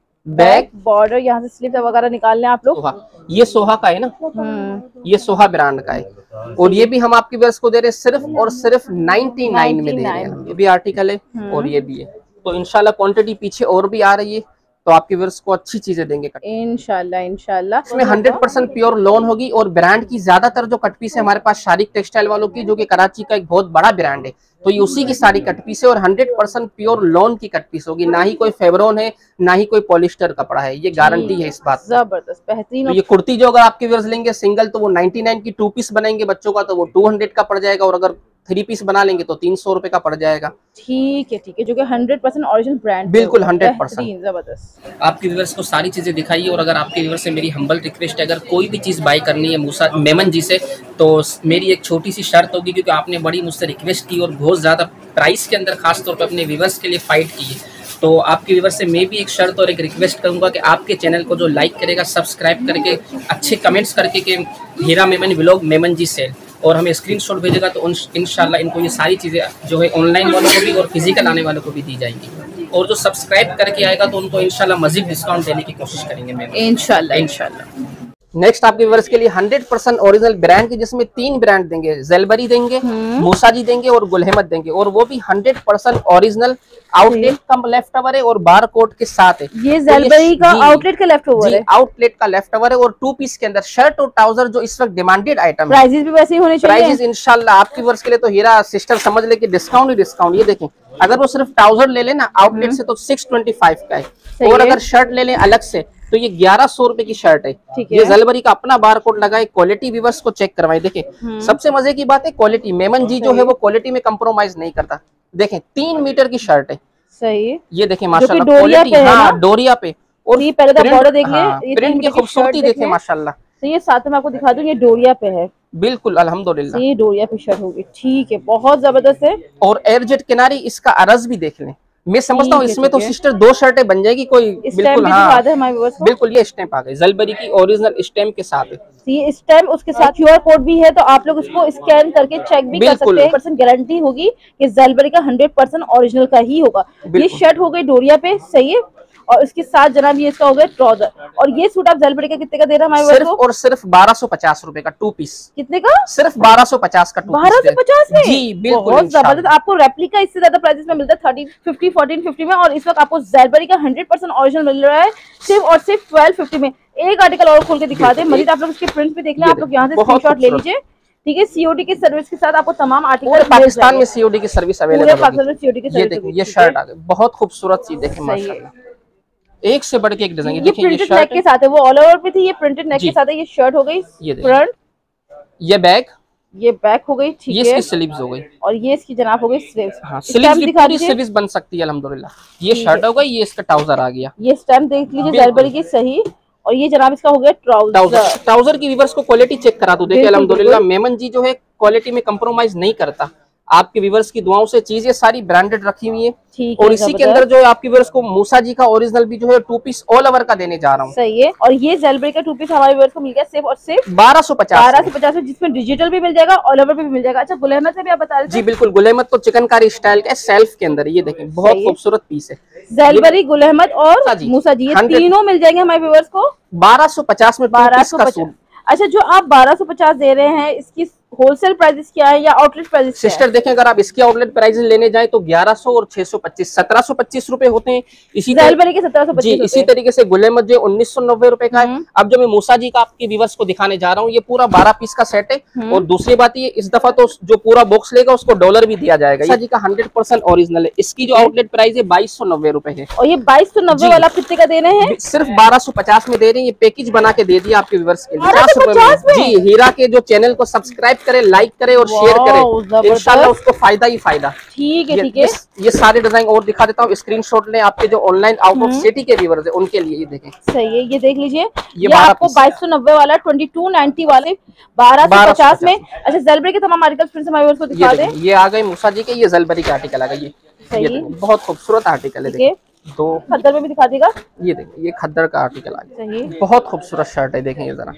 बैक बॉर्डर, यहाँ से स्लीव वगैरह निकाल लें आप लोग। ये सोहा का है ना, ये सोहा ब्रांड का है और ये भी हम आपके व्यूअर्स को दे रहे हैं सिर्फ और सिर्फ नाइन्टी नाइन में दे रहे हैं। ये भी आर्टिकल है और ये भी है, तो इंशाल्लाह क्वांटिटी पीछे और भी आ रही है, तो आपके व्यूअर्स को अच्छी चीजें देंगे इंशाल्लाह इंशाल्लाह। इसमें हंड्रेड परसेंट प्योर लॉन होगी और ब्रांड की ज्यादातर जो कट पीस है हमारे पास शारिक टेक्सटाइल वालों की, जो कि कराची का एक बहुत बड़ा ब्रांड है, तो ये उसी की सारी कट पीस है और हंड्रेड परसेंट प्योर लॉन की कट पीस होगी। ना ही कोई फेब्रॉन है, ना ही कोई पॉलिस्टर कपड़ा है, ये गारंटी है इस बात। जबरदस्त बेहतरीन। तो ये कुर्ती जो अगर आपके व्यूअर्स लेंगे सिंगल तो वो नाइन्टी नाइन की, टू पीस बनाएंगे बच्चों का तो वो टू हंड्रेड का पड़ जाएगा, और अगर थ्री पीस बना लेंगे तो तीन सौ रुपए का पड़ जाएगा। ठीक है ठीक है, जो कि हंड्रेड परसेंट ओरिजिनल ब्रांड, बिल्कुल हंड्रेड परसेंट। जबरदस्त। आपके व्यूअर्स को सारी चीजें दिखाइए और अगर आपके व्यूअर्स से मेरी हम्बल रिक्वेस्ट है, अगर कोई भी चीज बाय करनी है मूसा मेमन जी से, तो मेरी एक छोटी सी शर्त होगी, क्योंकि आपने बड़ी मुझसे रिक्वेस्ट की और बहुत ज्यादा प्राइस के अंदर खास तौर पर अपने व्यूअर्स के लिए फाइट की है, तो आपके व्यूअर्स से मैं भी एक शर्त और एक रिक्वेस्ट करूंगा कि आपके चैनल को जो लाइक करेगा, सब्सक्राइब करके अच्छे कमेंट्स करके कि हीरा मेमन व्लॉग मेमन जी सेल, और हमें स्क्रीनशॉट भेजेगा, तो इंशाल्लाह इनको ये सारी चीज़ें जो है ऑनलाइन वालों को भी और फिजिकल आने वालों को भी दी जाएंगी, और जो सब्सक्राइब करके आएगा तो उनको इंशाल्लाह मजीद डिस्काउंट देने की कोशिश करेंगे मैम, इंशाल्लाह इंशाल्लाह। नेक्स्ट आपके व्यूअर्स के लिए हंड्रेड परसेंट ओरिजिनल ब्रांड की, जिसमें तीन ब्रांड देंगे, ज़ेलबरी देंगे, मूसा जी देंगे और गुलहमद देंगे, और वो भी हंड्रेड परसेंट ओरिजिनल आउटलेट का लेफ्ट ओवर है और बार कोड के साथ है। ये ज़ेलबरी का आउटलेट का लेफ्ट ओवर है, आउटलेट का लेफ्ट ओवर है, और टू पीस के अंदर शर्ट और ट्राउजर जो इस वक्त डिमांडेड आइटम है। प्राइसेस भी वैसे ही होने चाहिए। प्राइसेस इंशाल्लाह आपके व्यूअर्स के लिए तो हीरा सिस्टर समझ ले कि डिस्काउंट ही डिस्काउंट। ये देखें, अगर वो सिर्फ ट्राउजर ले लेना आउटलेट से तो सिक्स ट्वेंटी फाइव का है, और अगर शर्ट ले लें अलग से तो ये ग्यारह सौ रुपए की शर्ट है। ये ज़ेलबरी का अपना बार कोड लगाए, क्वालिटी व्यूअर्स को चेक करवाए। देखें, सबसे मजे की बात है क्वालिटी, मेमन जी जो है वो क्वालिटी में कंप्रोमाइज नहीं करता। देखें, तीन मीटर की शर्ट है, सही है। ये देखें माशाल्लाह क्वालिटी, हाँ डोरिया पे, और ये पहले तो बॉर्डर देखिए, प्रिंट की खूबसूरती देखें माशाल्लाह। तो ये साथ में आपको दिखा दूं, ये डोरिया पे है, बिल्कुल अल्हम्दुलिल्लाह, ये डोरिया पे शर्ट होगी। ठीक है, बहुत जबरदस्त है। और एयरजेट किनारी, इसका अरज भी देख लें। मैं समझता हूँ इसमें तो सिस्टर दो शर्टें बन जाएगी कोई, बिल्कुल हाँ बिल्कुल, ये स्टैंप आ गई ज़ेलबरी की ओरिजिनल स्टैंप के साथ है। ये स्टैम्प उसके साथ क्यूआर कोड भी है, तो आप लोग उसको स्कैन करके चेक भी कर सकते हैं। परसेंट गारंटी होगी कि ज़ेलबरी का हंड्रेड परसेंट ओरिजिनल का ही होगा। ये शर्ट हो गई डोरिया पे, सही है, और इसके साथ जनाब ये इसका हो गया ट्राउजर। और ये सूट आप ज़ेलबरी का कितने का दे रहा है? सिर्फ और सिर्फ बारह सौ पचास रुपए का टू पीस। कितने का? सिर्फ बारह सौ पचास का टू पीस। बारह सौ पचास में? जी बिल्कुल, बहुत जबरदस्त। आपको रेप्लिका इससे ज्यादा प्राइसेस में मिलता है थर्टी फिफ्टी फोर्टीन फिफ्टी में, और इस वक्त आपको ज़ेलबरी का हंड्रेड परसेंट ओरिजिनल मिल रहा है सिर्फ और सिर्फ ट्वेल्व फिफ्टी में। एक आर्टिकल और खोल के दिखा दे मजीद, आप लोग इसके प्रिंट भी देख लें, आप लोग यहाँ से स्क्रीनशॉट ले लीजिए। ठीक है, सीओडी की सर्विस के साथ आपको तमाम आर्टिकल पाकिस्तान में सीओडी की सर्विस अवेलेबल है। पाकिस्तान में सीओडी की सर्विस। ये शर्ट आ गई, बहुत खूबसूरत सी, देखें माशाल्लाह, एक से बढ़ के एक डिजाइन। ये प्रिंटेड नेक के साथ है, वो ऑल ओवर पे थी, ये प्रिंटेड नेक के साथ है। ये शर्ट हो गई फ्रंट, ये बैक, ये बैक हो गई, ठीक है, ये इसकी स्लीव्स हो गई, और ये इसकी जनाब हो गई स्लीव्स। हाँ, स्लीव्स भी पूरी स्लीव्स बन सकती है अल्हम्दुलिल्लाह। ये शर्ट हो गई, ये इसका ट्राउजर आ गया, ये स्टैम्प देख लीजिए ज़ेलबरी की, सही। और ये जनाब इसका हो गया ट्राउजर। ट्राउजर की व्यूअर्स को क्वालिटी चेक करा दो, देखिए अल्हम्दुलिल्लाह मेमन जी जो है क्वालिटी में कंप्रोमाइज नहीं करता। आपके व्यूअर्स की दुआओं से चीजें सारी ब्रांडेड रखी हुई है, और इसी के अंदर जो है आपके व्यूअर्स को मूसा जी का ओरिजिनल भी जो है टू पीस ऑल ओवर का देने जा रहा हूँ। सही है, और ये ज़ेलबरी का टू पीस हमारे व्यूअर्स को मिल गया सिर्फ और सिर्फ बारह सौ पचास बारह सौ पचास में, जिसमें डिजिटल भी मिल जाएगा, ऑल ओवर भी मिल जाएगा। अच्छा, गुलहमद से भी आप बता रहे थे? जी बिल्कुल, गुलहमद तो चिकनकारी स्टाइल का सेल्फ के अंदर, ये देखें बहुत खूबसूरत पीस है। ज़ेलबरी, गुलहमद और मूसा जी, ये तीनों मिल जाएंगे हमारे व्यूअर्स को बारह सौ पचास में, बारह सौ पचास। अच्छा, जो आप बारह सौ पचास दे रहे हैं, इसकी होलसेल प्राइसेस क्या है या आउटलेट प्राइसेस? सिस्टर देखें, अगर आप इसकी आउटलेट प्राइसेस लेने जाएं तो ग्यारह सौ और छह सौ पच्चीस, सत्रह सौ पच्चीस रुपए होते हैं। इसी ज़ेलबरी के सत्रह सौ पच्चीस, इसी तरीके से गुलहमद जो उन्नीस सौ नब्बे रुपए का है। अब जो मैं मूसा जी का आपके व्यूअर्स को दिखाने जा रहा हूँ, ये पूरा बारह पीस का सेट है। और दूसरी बात ये, इस दफा तो जो पूरा बॉक्स लेगा उसको डॉलर भी दिया जाएगा। मूसा जी का हंड्रेड परसेंट ओरिजिनल है, इसकी जो आउटलेट प्राइस है बाईस सौ नब्बे रुपए है। और ये बाईस सौ नब्बे वाला कितने का दे रहे हैं? सिर्फ बारह सौ पचास में दे रहे हैं। ये पैकेज बना के दे दिया आपके व्यूअर्स के लिए पचास रुपए में। जी, हीरा के जो चैनल को सब्सक्राइब सब्सक्राइब करे, लाइक करे और शेयर करे, इंशाल्लाह उसको फायदा ही फायदा। ठीक है, ठीक है। ये सारे डिजाइन और दिखा देता हूँ, स्क्रीनशॉट लें। आपके जो ऑनलाइन आउट ऑफ सिटी के व्यूअर्स है उनके लिए ये देखें। सही है, ये देख लीजिए, ये आपको बाईस सौ नब्बे वाला, ट्वेंटी टू नाइनटी वाले बारह सौ पचास में। अच्छा, जलबरी के तमाम आर्टिकल फिर से हमारे व्यूअर्स को दिखा दें। ये आ गए मूसा जी के, ये जलबरी के आर्टिकल आ गए। ये ये बहुत खूबसूरत आर्टिकल है, देखिए। दो खद्दर में भी दिखा देगा। ये देखिए, ये खद्दर का आर्टिकल आ गया, बहुत खूबसूरत शर्ट है। देखें ये जरा,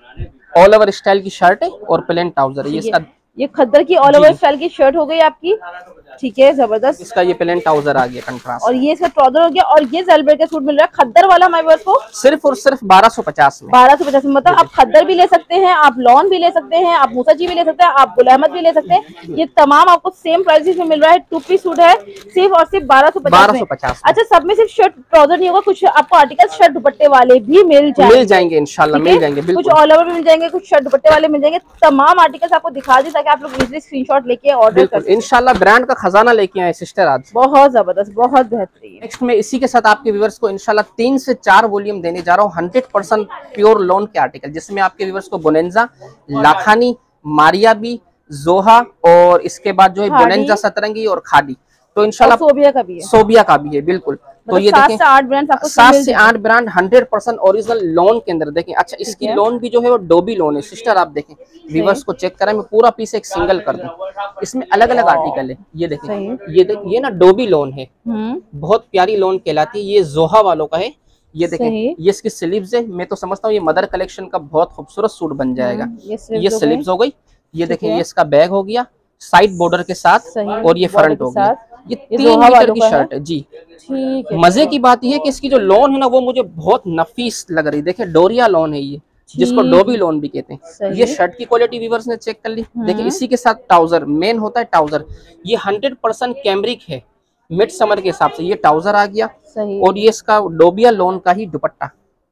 ऑल ओवर स्टाइल की शर्ट है और प्लेन ट्राउजर है। ये इसका ये खद्दर की ऑल ओवर स्टाइल की शर्ट हो गई आपकी, ठीक है, जबरदस्त। इसका ये प्लेन ट्राउजर आ गया कंट्रास्ट, और ये इसका ट्राउजर हो गया। और ये जलबरी का सूट मिल रहा है खद्दर वाला हमारे व्यूअर्स को सिर्फ और सिर्फ बारह सौ पचास में। बारह सौ पचास में, मतलब आप खद्दर भी ले सकते हैं, आप लॉन भी ले सकते हैं, आप मूसा जी भी ले सकते हैं, आप गुल अहमद भी ले सकते हैं। ये तमाम आपको सेम प्राइसेस में मिल रहा है। टू पीस सूट है सिर्फ और सिर्फ बारह सौ पचास। अच्छा, सब में सिर्फ शर्ट ट्राउजर नहीं होगा, कुछ आपको आर्टिकल शर्ट दुपट्टे वाले भी मिल जाएंगे, मिल जाएंगे इंशाल्लाह, मिल जाएंगे। कुछ ऑल ओवर भी मिल जाएंगे, कुछ शर्ट दुपट्टे वाले मिल जाएंगे। तमाम आर्टिकल्स आपको दिखा दी ताकि आप लोग इजीली स्क्रीनशॉट लेके ऑर्डर कर सकते। इंशाल्लाह ब्रांड का खजाना लेके आए सिस्टर आज, बहुत जबरदस्त, बहुत बेहतरीन। नेक्स्ट में इसी के साथ आपके व्यूअर्स को इंशाल्लाह तीन से चार वॉल्यूम देने जा रहा हूँ, हंड्रेड परसेंट प्योर लॉन के आर्टिकल, जिसमें आपके व्यूअर्स को बोनेंजा, लाखानी, मारियाबी, जोहा और इसके बाद जो है बोनेंजा, सतरंगी और खादी। तो इंशाल्लाह सोबिया का भी है, सोबिया का भी है, बिल्कुल। तो ये देखें, सात से आठ ब्रांड आपको सात से आठ brand hundred percent original lawn के अंदर। देखें, अच्छा इसकी लोन भी जो है वो डोबी लोन है सिस्टर। आप देखें, व्यूअर्स को चेक करें, मैं पूरा पीस एक सिंगल कर दूं, इसमें अलग अलग आर्टिकल है। ये देखें, ये देख, ये ना डोबी लोन है, बहुत प्यारी लोन कहलाती है। ये जोहा वालों का है। ये देखें, ये इसकी स्लीव्स है। मैं तो समझता हूँ ये मदर कलेक्शन का बहुत खूबसूरत सूट बन जाएगा। ये स्लीव्स हो गई। ये देखें, ये इसका बैग हो गया साइड बॉर्डर के साथ, और ये फ्रंट हो गया। ये तीन मीटर की शर्ट है जी। ठीक है। मजे की बात यह है कि इसकी जो लोन है ना वो मुझे बहुत नफीस लग रही है। देखिए, डोरिया लोन है ये, जिसको डोबी लोन भी कहते हैं। ये शर्ट की क्वालिटी व्यूअर्स ने चेक कर ली। देखिए, इसी के साथ ट्राउजर मेन होता है। ट्राउजर ये हंड्रेड परसेंट कैमरिक है, मिड समर के हिसाब से। ये ट्राउजर आ गया, और ये इसका डोबिया लोन का ही दुपट्टा।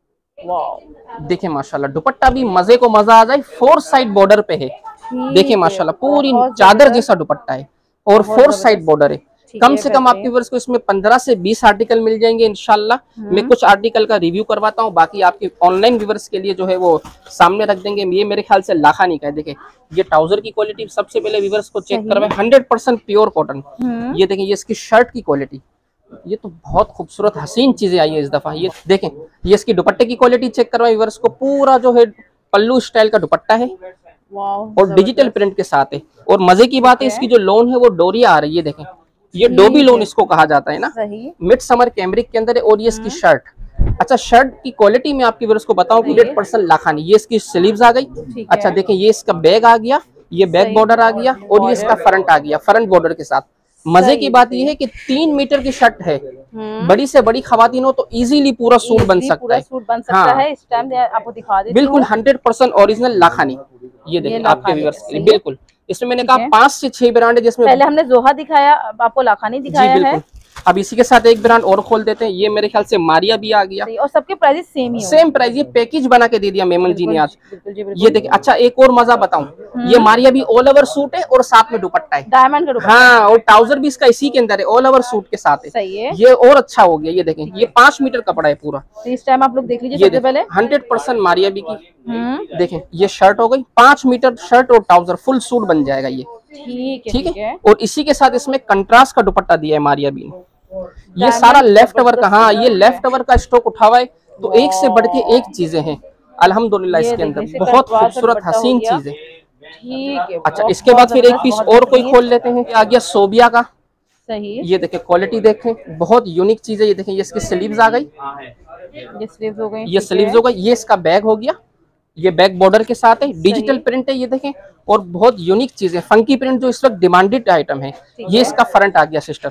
देखिए माशाल्लाह, दुपट्टा भी मजे को मजा आ जाए। फोर साइड बॉर्डर पे है। देखिए माशाल्लाह, पूरी चादर जैसा दुपट्टा है और फोर साइड बॉर्डर है। कम से कम आपके व्यूअर्स को इसमें पंद्रह से बीस आर्टिकल मिल जाएंगे इंशाल्लाह। मैं कुछ आर्टिकल का रिव्यू करवाता हूँ, बाकी आपके ऑनलाइन व्यूअर्स के लिए जो है वो सामने रख देंगे। ये मेरे ख्याल से लाखानी का है। देखिए, ये ट्राउजर की क्वालिटी सबसे पहले व्यूअर्स को चेक करवाएं, हंड्रेड परसेंट प्योर कॉटन। ये देखें, ये इसकी शर्ट की क्वालिटी, ये तो बहुत खूबसूरत हसीन चीजें आई है इस दफा। ये देखें, ये इसकी दुपट्टे की क्वालिटी चेक करवाएं व्यूअर्स को। पूरा जो है पल्लू स्टाइल का दुपट्टा है और डिजिटल प्रिंट के साथ है। और मजे की बात है, इसकी जो लोन है वो डोरिया आ रही है। देखें, ये डोबी लोन इसको कहा जाता है ना, मिड समर कैमरिक के अंदर है। और ये इसकी शर्ट, अच्छा शर्ट की क्वालिटी में आपकी व्यूअर्स को बताऊं कि हंड्रेड परसेंट लाखानी। ये इसकी स्लीव्स आ गई। अच्छा देखें, ये इसका बैग आ गया, ये बैक बॉर्डर आ गया, और ये इसका फ्रंट आ गया, फ्रंट बॉर्डर के साथ। मजे की बात यह है कि तीन मीटर की शर्ट है, बड़ी से बड़ी खवातीन हो तो इजीली पूरा सूट बन सकता है। सूट बन सकता हाँ। है। इस टाइम आपको दिखा देती हूं, बिल्कुल हंड्रेड परसेंट ओरिजिनल लाखानी। ये देखिए आपके व्यूअर्स के लिए, बिल्कुल। इसमें मैंने कहा पांच से छह ब्रांड है, जिसमें पहले हमने जोहा दिखाया, अब आपको लाखानी दिखाया है। अब इसी के साथ एक ब्रांड और खोल देते हैं। ये मेरे ख्याल से मारिया भी आ गया, और सबके प्राइस सेम ही सेम प्राइस। ये पैकेज बना के दे दिया मेमन जी ने आज। ये देखिए, अच्छा एक और मजा बताऊं, ये मारिया भी ऑल ओवर सूट है और साथ में दुपट्टा है, डायमंड का दुपट्टा। हाँ, और ट्राउजर भी इसका इसी के अंदर है, ऑल ओवर सूट के साथ है। सही है, ये और अच्छा हो गया। ये देखें, ये पांच मीटर कपड़ा है पूरा। इस टाइम आप लोग देख लीजिए, सबसे पहले हंड्रेड परसेंट मारिया भी की। देखें, ये शर्ट हो गई, पांच मीटर शर्ट और ट्राउजर, फुल सूट बन जाएगा ये। ठीक है। और इसी के साथ इसमें कंट्रास्ट का दुपट्टा दिया है मारिया भी ने। ये सारा लेफ्ट ओवर का, हाँ ये लेफ्ट ओवर का स्टॉक उठा हुआ है। तो एक से बढ़ के एक चीजें हैं अल्हम्दुलिल्लाह इसके अंदर, बहुत खूबसूरत हसीन चीजें। ठीक है। अच्छा, इसके बाद फिर एक पीस और कोई खोल लेते हैं। आ गया सोबिया का। सही। ये देखें, क्वालिटी देखें, बहुत यूनिक चीज है। ये देखें, ये इसकी स्लीव्स आ गई, ये स्लीव्स हो गई, ये स्लीव्स हो गई। ये इसका बैग हो गया, ये बैक बॉर्डर के साथ है, डिजिटल प्रिंट है। ये देखें, और बहुत यूनिक चीज है, फंकी प्रिंट जो इस वक्त डिमांडेड आइटम है। ये इसका फ्रंट आ गया सिस्टर,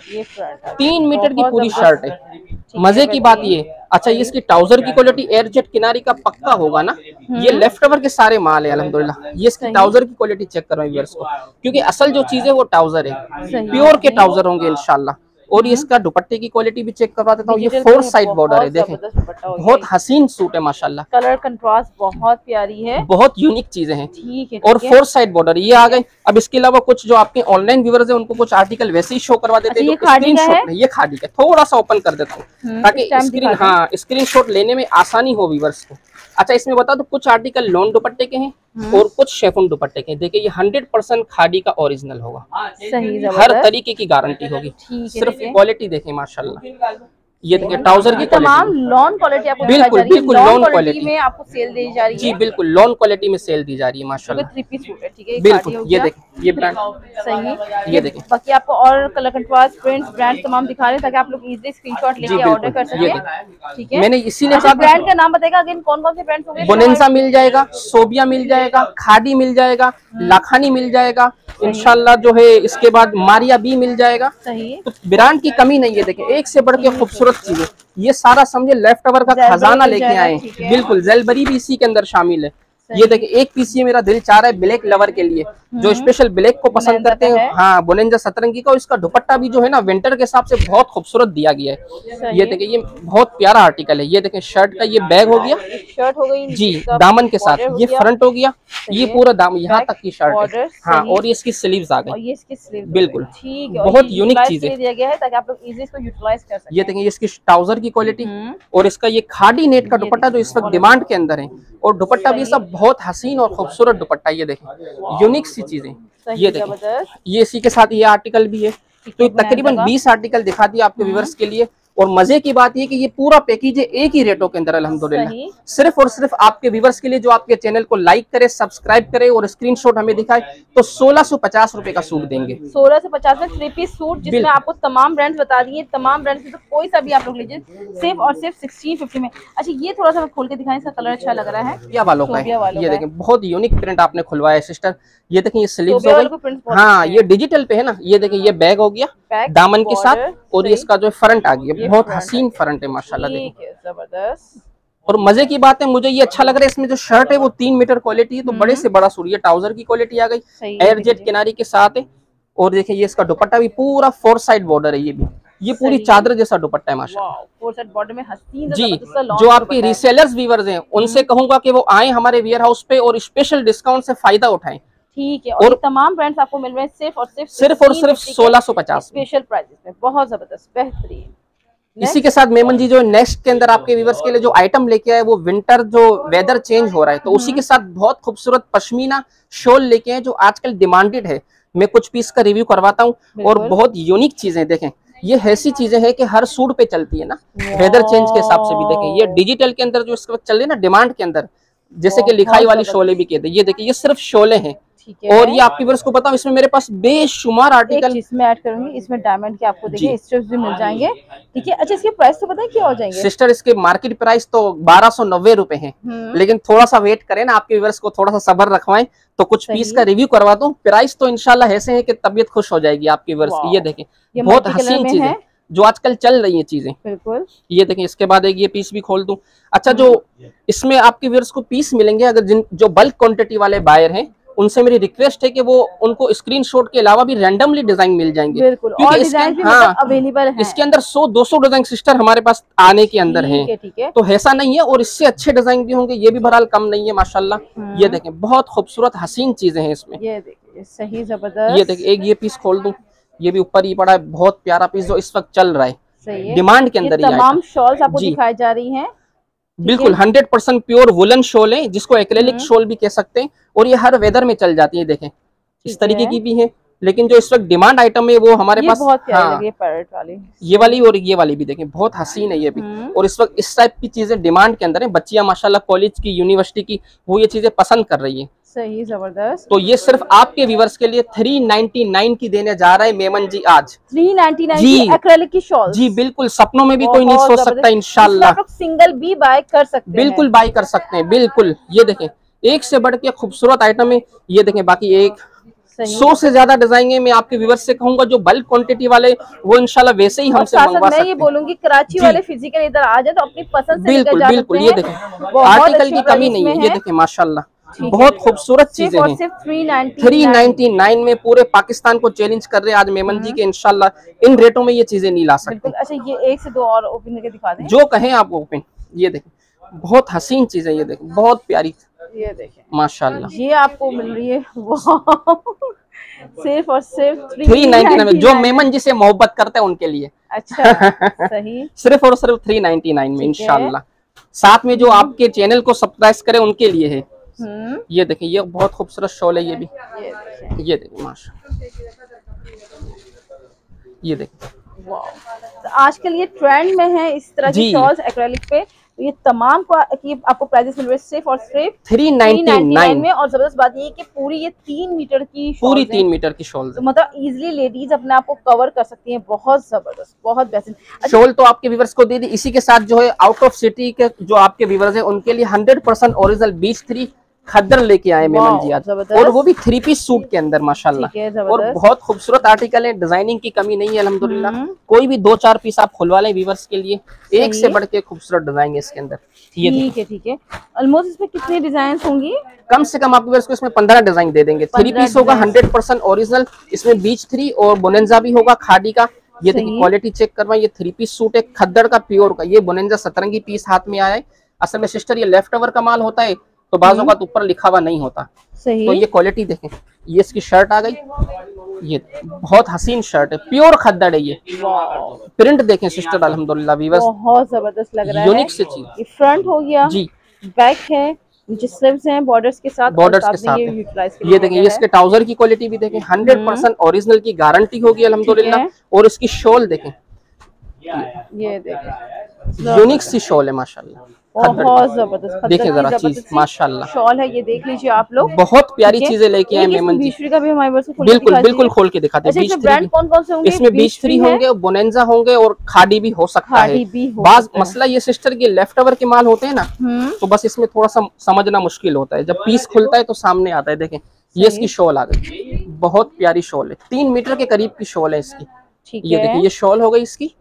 तीन मीटर की पूरी शर्ट है। मजे की बात ये, अच्छा ये इसकी ट्राउजर की क्वालिटी एयरजेट किनारी का पक्का होगा ना। ये लेफ्ट ओवर के सारे माल है अल्हम्दुलिल्लाह। ये इसकी ट्राउजर की क्वालिटी चेक करो व्यूअर्स को, क्योंकि असल जो चीज है वो ट्राउजर है, प्योर के ट्राउजर होंगे इंशाल्लाह। और ये इसका दुपट्टे की क्वालिटी भी चेक करवा देता हूँ। ये फोर साइड बॉर्डर है, देखें बहुत हसीन सूट है माशाल्लाह। कलर कंट्रास्ट बहुत प्यारी है, बहुत यूनिक चीजें हैं। ठीक है। और फोर साइड बॉर्डर ये आ गए। अब इसके अलावा कुछ जो आपके ऑनलाइन व्यूअर्स हैं उनको कुछ आर्टिकल वैसे ही शो करवा देते हैं। अच्छा, स्क्रीन शॉट ये खादी का, थोड़ा सा ओपन कर देता हूँ ताकि स्क्रीन हाँ स्क्रीन शॉट लेने में आसानी हो व्यूअर्स को। अच्छा, इसमें बता दो कुछ आर्टिकल लॉन दुपट्टे के हैं और कुछ शेफून दुपट्टे के हैं। देखिए ये हंड्रेड परसेंट खादी का ओरिजिनल होगा, सही, हर तरीके की गारंटी होगी। सिर्फ क्वालिटी देखें माशाल्लाह। ये देखिए ट्राउजर की तमाम लॉन क्वालिटी आपको बिल्कुल बिल्कुल लॉन क्वालिटी में आपको सेल दी जा रही है। जी बिल्कुल लॉन क्वालिटी में सेल दी जा रही है माशाल्लाह। थ्री पीस सूट है, ठीक है। बिल्कुल ये देखिए ये ब्रांड सही है। ये देखिए बाकी आपको और कलर कंट्रास्ट प्रिंट्स ब्रांड तमाम दिखा रहे हैं ताकि आप लोग इजीली स्क्रीनशॉट लेके ऑर्डर कर सकें, ठीक है। मैंने इसीलिए कहा ब्रांड का नाम बताएगा अगेन, कौन कौन से ब्रांड्स होंगे? बोनेंसा मिल जाएगा, सोबिया मिल जाएगा, खादी मिल जाएगा, लाखानी मिल जाएगा इंशाल्लाह जो है। इसके बाद मारिया बी मिल जाएगा। सही, तो ब्रांड की कमी नहीं है। देखिए एक से बढ़ के खूबसूरत चीजें, ये सारा समझे लेफ्ट ओवर का खजाना लेके आए। बिल्कुल जेलबरी भी इसी के अंदर शामिल है। ये देखिए एक पीस ये मेरा दिल चाह रहा है ब्लैक लवर के लिए जो स्पेशल ब्लैक को पसंद करते हैं। हाँ बोनेंजा सतरंगी का, इसका दुपट्टा भी जो है ना विंटर के हिसाब से बहुत खूबसूरत दिया गया है। ये देखिए ये बहुत प्यारा आर्टिकल है। ये देखिए शर्ट का ये बैग हो गया, शर्ट हो गई जी दामन के साथ, ये फ्रंट हो गया, ये पूरा दाम यहाँ तक की शर्ट है। हाँ और ये इसकी स्लीव्स आ गई, बिल्कुल बहुत यूनिक चीज है ताकि आप लोग इजीली इसको यूटिलाइज कर सकें। ये देखिए इसकी ट्राउजर की क्वालिटी और इसका ये खादी नेट का दुपट्टा जो इस वक्त डिमांड के अंदर है, और दुपट्टा भी सब बहुत हसीन और खूबसूरत दुपट्टा। ये देखें यूनिक सी चीजें, ये देखें ये इसी के साथ ये आर्टिकल भी है। तो तकरीबन बीस आर्टिकल दिखा दिया आपके व्यूअर्स के लिए। और मजे की बात ये कि ये पूरा पैकेज है एक ही रेटों के अंदर अल्हम्दुलिल्लाह, सिर्फ और सिर्फ आपके व्यूअर्स के लिए जो आपके चैनल को लाइक करे, सब्सक्राइब करे और स्क्रीनशॉट हमें दिखाए तो सोलह सौ पचास रुपए का सूट देंगे। सोलह सौ पचास में थ्री पीस सूट, जिसमें आपको तमाम ब्रांड्स बता दिए, तमाम ब्रांड्स में तो कोई सा भी आप लोग लीजिए, सिर्फ और सिर्फ सिक्सटीन फिफ्टी में। अच्छा ये थोड़ा सा खोल के दिखाएं, इसका कलर अच्छा लग रहा है, या वालों का है। ये देखें बहुत यूनिक प्रिंट आपने खुलवाया है सिस्टर। ये देखें ये स्लीव्स हो गई, हाँ ये डिजिटल पे है ना। ये देखें ये बैग हो गया दामन के साथ, और ये इसका जो फ्रंट आ गया, बहुत हसीन फ्रंट है माशाल्लाह। देखिए जबरदस्त। और मजे की बात है मुझे ये अच्छा लग रहा है, इसमें जो शर्ट है वो तीन मीटर क्वालिटी है, तो बड़े से बड़ा सूट। ये ट्राउजर की क्वालिटी आ गई, एयर जेट किनारी के साथ है। और देखिए ये इसका दुपट्टा भी पूरा फोर साइड बॉर्डर है, ये भी ये पूरी चादर जैसा दुपट्टा है माशाल्लाह। फोर साइड बॉर्डर में हसीन जी। जो आपके रीसेलर्स व्यूअर्स हैं उनसे कहूंगा कि वो आए हमारे वेयर हाउस पे और स्पेशल डिस्काउंट से फायदा उठाएं, ठीक है। और, और तमाम ब्रांड्स आपको मिल रहे हैं सिर्फ और सिर्फ सिर्फ और सिर्फ सोलह सौ पचास स्पेशल प्राइसेस में, बहुत जबरदस्त बेहतरीन। इसी के साथ मेमन जी जो नेक्स्ट के अंदर आपके व्यूअर्स के लिए जो आइटम लेके आए वो विंटर जो वेदर चेंज हो रहा है, तो उसी के साथ बहुत खूबसूरत पश्मीना शॉल लेके आए जो आजकल डिमांडेड है। मैं कुछ पीस का रिव्यू करवाता हूँ और बहुत यूनिक चीजें देखें। ये ऐसी चीजें हैं कि हर सूट पे चलती है ना वेदर चेंज के हिसाब से भी। देखें ये डिजिटल के अंदर जो इस वक्त चल रही है ना डिमांड के अंदर, जैसे कि लिखाई वाली शोले भी कहते हैं। ये देखिए ये सिर्फ शोले हैं, और ये आपके व्यूअर्स को बताऊं इसमें मेरे पास बेशुमार आर्टिकल इसमें ऐड करूंगी। इसमें डायमंड के आपको देखिए स्ट्रिप्स भी मिल जाएंगे, ठीक है। अच्छा इसके प्राइस तो पता है क्या हो जाएंगे सिस्टर? इसके मार्केट प्राइस तो बारह सौ नब्बे रुपए है, लेकिन थोड़ा सा वेट करें ना, आपके व्यूअर्स को थोड़ा सा सब्र रखवाएं तो कुछ पीस का रिव्यू करवा दूं। प्राइस तो इंशाल्लाह ऐसे है कि तबीयत खुश हो जाएगी आपके व्यूअर्स की। ये देखें बहुत हसीन चीज है जो आजकल चल रही है चीजें, बिल्कुल। ये देखें इसके बाद एक ये पीस भी खोल दूं। अच्छा जो इसमें आपके व्यूअर्स को पीस मिलेंगे, अगर जिन जो बल्क क्वांटिटी वाले बायर हैं उनसे मेरी रिक्वेस्ट है कि वो उनको स्क्रीनशॉट के अलावा भी रैंडमली डिजाइन मिल जाएंगे, बिल्कुल। और डिजाइन भी हाँ, अवेलेबल है। इसके अंदर सौ दो सौ डिजाइन सिस्टर हमारे पास आने के अंदर हैं, तो ऐसा नहीं है। और इससे अच्छे डिजाइन भी होंगे, ये भी बहरहाल कम नहीं है माशाल्लाह। ये देखें बहुत खूबसूरत हसीन चीजें हैं इसमें। ये देखिए सही जबरदस्त। ये देखिए एक ये पीस खोल दूं, ये भी ऊपर ही पड़ा है, बहुत प्यारा पीस जो इस वक्त चल रहा है डिमांड के अंदर। तमाम शॉल्स आपको दिखाई जा रही हैं, बिल्कुल hundred percent pure woollen shawl है, जिसको एक्रेलिक शॉल भी कह सकते हैं, और ये हर वेदर में चल जाती है। देखें इस तरीके की भी है, लेकिन जो इस वक्त डिमांड आइटम है वो हमारे पास बहुत हाँ, लगी पैरेट वाली, ये वाली और ये वाली भी देखें बहुत हसीन है ये भी। और इस वक्त इस टाइप की चीजें डिमांड के अंदर है। बच्चियां माशाल्लाह कॉलेज की, यूनिवर्सिटी की, वो ये चीजें पसंद कर रही है। सही जबरदस्त। तो ये सिर्फ आपके व्यूअर्स के लिए थ्री नाइनटी नाइन की देने जा रहा है मेमन जी आज। थ्री नाइनटी नाइन जी एक्रेलिक की शॉल, जी बिल्कुल। सपनों में भी कोई नहीं सोच सकता इंशाल्लाह। आप लोग सिंगल भी बाय कर सकते हैं, बिल्कुल बाय कर सकते हैं, बिल्कुल। ये देखें एक से बढ़ के खूबसूरत आइटम है। ये देखें बाकी एक सौ से ज्यादा डिजाइन है। मैं आपके व्यूअर्स से कहूंगा जो बल्क क्वांटिटी वाले वो इंशाल्लाह वैसे ही हमसे मंगवा सकते हैं। मैं ये बोलूंगी कराची वाले फिजिकल इधर आ जाए तो अपनी पसंद से बिल्कुल बिल्कुल। ये देखें आर्टिकल की कमी नहीं है। ये देखें माशाल्लाह बहुत खूबसूरत चीजें हैं। थ्री नाइनटी नाइन में पूरे पाकिस्तान को चैलेंज कर रहे हैं आज मेमन जी के, इंशाल्लाह इन रेटों में ये चीजें नहीं ला सकते। अच्छा ये एक से दो और ओपन करके दिखा दें, जो कहें आप ओपन। ये देखें बहुत हसीन चीजें, ये देखें बहुत प्यारी, ये देखें माशाल्लाह। ये आपको मिल रही है सिर्फ और सिर्फ थ्री नाइनटी नाइन में, जो मेमन जी से मोहब्बत करते हैं उनके लिए। अच्छा सही। सिर्फ और सिर्फ थ्री नाइनटी नाइन में इंशाल्लाह। साथ में जो आपके चैनल को सब्सक्राइब करे उनके लिए है। ये देखिए ये बहुत खूबसूरत शॉल है ये भी। ये देखिए माशाल्लाह, ये देखिए तो आजकल ये ट्रेंड में है इस तरह की शॉल्स एक्रेलिक पे। तो ये तमाम को की आपको प्राइसेस मिल रहे हैं सिर्फ और सिर्फ थ्री नाइनटी नाइन में। और जबरदस्त बात ये है कि पूरी ये तीन मीटर की पूरी तीन मीटर की शॉल, तो मतलब इजीली लेडीज अपने आप को कवर कर सकती हैं। बहुत जबरदस्त, बहुत बेहतरीन शॉल तो आपके व्यूअर्स को दे दी। इसी के साथ जो है आउट ऑफ सिटी के जो आपके व्यूअर्स हैं उनके लिए hundred percent original Beechtree खद्दर लेके आए मेमन जी आज, और वो भी थ्री पीस सूट के अंदर माशाल्लाह। और बहुत खूबसूरत आर्टिकल है, डिजाइनिंग की कमी नहीं है अल्हम्दुलिल्लाह। कोई भी दो चार पीस आप खुलवा लें व्यूअर्स के लिए, एक से बढ़ के खूबसूरत डिजाइन है इसके अंदर। ठीक है ठीक है। ऑलमोस्ट इसमें कितने डिजाइन होंगी? कम से कम आप व्यूअर्स को इसमें पंद्रह डिजाइन दे देंगे। थ्री पीस होगा हंड्रेड परसेंट ओरिजिनल, इसमें बीच थ्री और बोनेंजा भी होगा खादी का। ये देखिए क्वालिटी चेक करवाएं, ये थ्री पीस सूट है खद्दर का प्योर का। ये बोनेंजा सतरंगी पीस हाथ में आया है। असल में सिस्टर ये लेफ्ट ओवर का माल होता है तो बाजू का ऊपर लिखा हुआ नहीं होता। सही। तो ये क्वालिटी देखें, ये इसकी शर्ट आ गई, ये बहुत हसीन शर्ट है, प्योर खद्दर है। ये प्रिंट देखें सिस्टर अल्हम्दुलिल्लाह वीवर्स, बहुत जबरदस्त लग रहा है। यूनिक से चीज। ये फ्रंट हो गया जी, बैक है, नीचे स्लीव्स हैं बॉर्डर्स के साथ, बॉर्डर्स के साथ ये, ये देखें ये इसके ट्राउजर की क्वालिटी भी देखें, हंड्रेड परसेंट ओरिजिनल की गारंटी होगी अल्हम्दुलिल्लाह। और इसकी शॉल देखें, ये देखें यूनिक सी शॉल है माशाल्लाह, बहुत जबरदस्त। देखिए जरा चीज माशाल्लाह शॉल है, ये देख लीजिए आप लोग, बहुत प्यारी चीजें लेके आए मेमन जी। का भी हमारे पास बिल्कुल बिल्कुल खोल के दिखाते हैं। अच्छा, ब्रांड कौन कौन से होंगे? इसमें बीच थ्री होंगे, बोनेंजा होंगे और खादी भी हो सकता है। बाज मसला ये सिस्टर के लेफ्ट ओवर के माल होते हैं ना, तो बस इसमें थोड़ा सा समझना मुश्किल होता है। जब पीस खुलता है तो सामने आता है। देखें ये इसकी शॉल आ गई, बहुत प्यारी शॉल है, तीन मीटर के करीब की शॉल है इसकी। ये देखिए ये शॉल हो गई इसकी,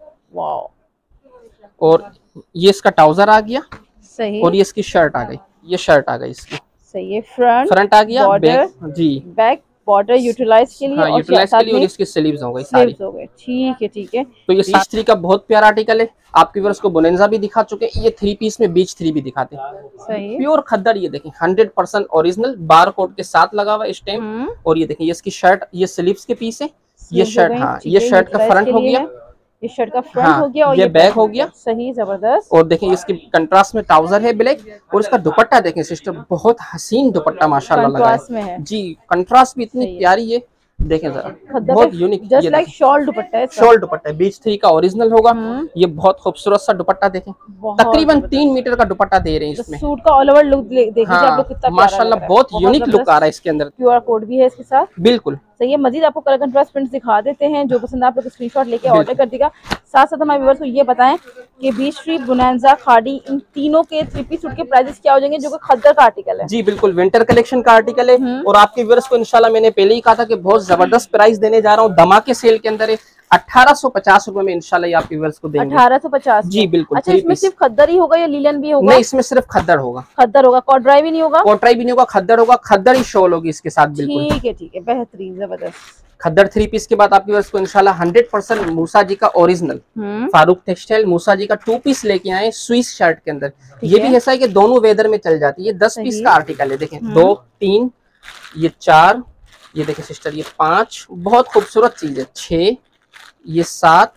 और ये इसका ट्राउजर आ गया। सही। और ये इसकी शर्ट आ गई, ये शर्ट आ गई इसकी। सही है। फ्रंट फ्रंट आ गया, बैक जी, बैक बॉर्डर यूटिलाइज के लिए, हाँ, यूटिलाइज के लिए, और इसकी स्लीव्स हो गई सारी। हो गए। ठीक है ठीक है। तो ये बीच थ्री का बहुत प्यारा आर्टिकल है। आपके व्यूअर्स को बोनेंजा भी दिखा चुके हैं, ये थ्री पीस में बीच थ्री भी दिखाते हैं। सही। प्योर खद्दर, ये देखें hundred percent original, bar code के साथ लगा हुआ स्टैम्प। और ये देखें ये इसकी शर्ट, ये स्लीव्स के पीस है, ये शर्ट, हाँ ये शर्ट का फ्रंट हो गया, ये शर्ट का फ्रंट हो गया, और ये बैक हो गया। सही, जबरदस्त। और देखें इसकी कंट्रास्ट में ट्राउजर है ब्लैक, और इसका दुपट्टा देखें सिस्टर, बहुत हसीन दुपट्टा माशाल्लाह लगा है जी। कंट्रास्ट भी इतनी प्यारी है, देखें जरा, बहुत unique, just like shawl dupatta है। शॉल दुपट्टा है, बीच थ्री का ओरिजिनल होगा। ये बहुत खूबसूरत सा दुपट्टा देखें, तकरीबन तीन मीटर का दुपट्टा दे रहे हैं इसमें। सूट का ऑल ओवर लुक देखिए आप लोग कितना माशाल्लाह, बहुत यूनिक लुक आ रहा है इसके अंदर। क्यूआर कोड भी है इसके साथ। बिल्कुल सही है। मजीद आपको कलर कंट्रास्ट प्रिंट्स दिखा देते हैं, जो पसंद आप लोग स्क्रीनशॉट लेके ऑर्डर कर देगा। साथ साथ हमारे व्यूअर्स को ये बताएं कि बीच थ्री, बोनेंजा, खादी, इन तीनों के थ्री पीस सूट के प्राइसेस क्या हो जाएंगे, जो कि खद्दर का आर्टिकल है। जी बिल्कुल, विंटर कलेक्शन का आर्टिकल है। और आपके व्यूअर्स को इंशाल्लाह मैंने पहले ही कहा था कि बहुत जबरदस्त प्राइस देने जा रहा हूँ, धमाके सेल के अंदर है। अठारह सौ पचास रुपए में इंशाल्लाह आप व्यूअर्स को देंगे। अठारह सौ पचास जी बिल्कुल। अच्छा, इसमें सिर्फ खद्दर ही होगा या लीलन भी होगा? नहीं, इसमें सिर्फ खद्दर होगा। खद्दर होगा, कॉटराई भी नहीं होगा? कॉटराई भी नहीं होगा, खद्दर होगा, खद्दर ही शॉल होगी इसके साथ। बिल्कुल ठीक है ठीक है, बेहतरीन, जबरदस्त। खद्दर थ्री पीस के बाद आपके व्यूअर्स को इंशाल्लाह हंड्रेड परसेंट मूसा जी का ओरिजिनल फारूक टेक्सटाइल मूसा जी का टू पीस लेके आए स्विस शर्ट के अंदर। ये भी ऐसा है कि दोनों वेदर में चल जाती है। ये दस पीस का आर्टिकल है, देखें दो, तीन, ये चार, ये देखें सिस्टर ये पांच, बहुत खूबसूरत चीज है, छह, ये सात,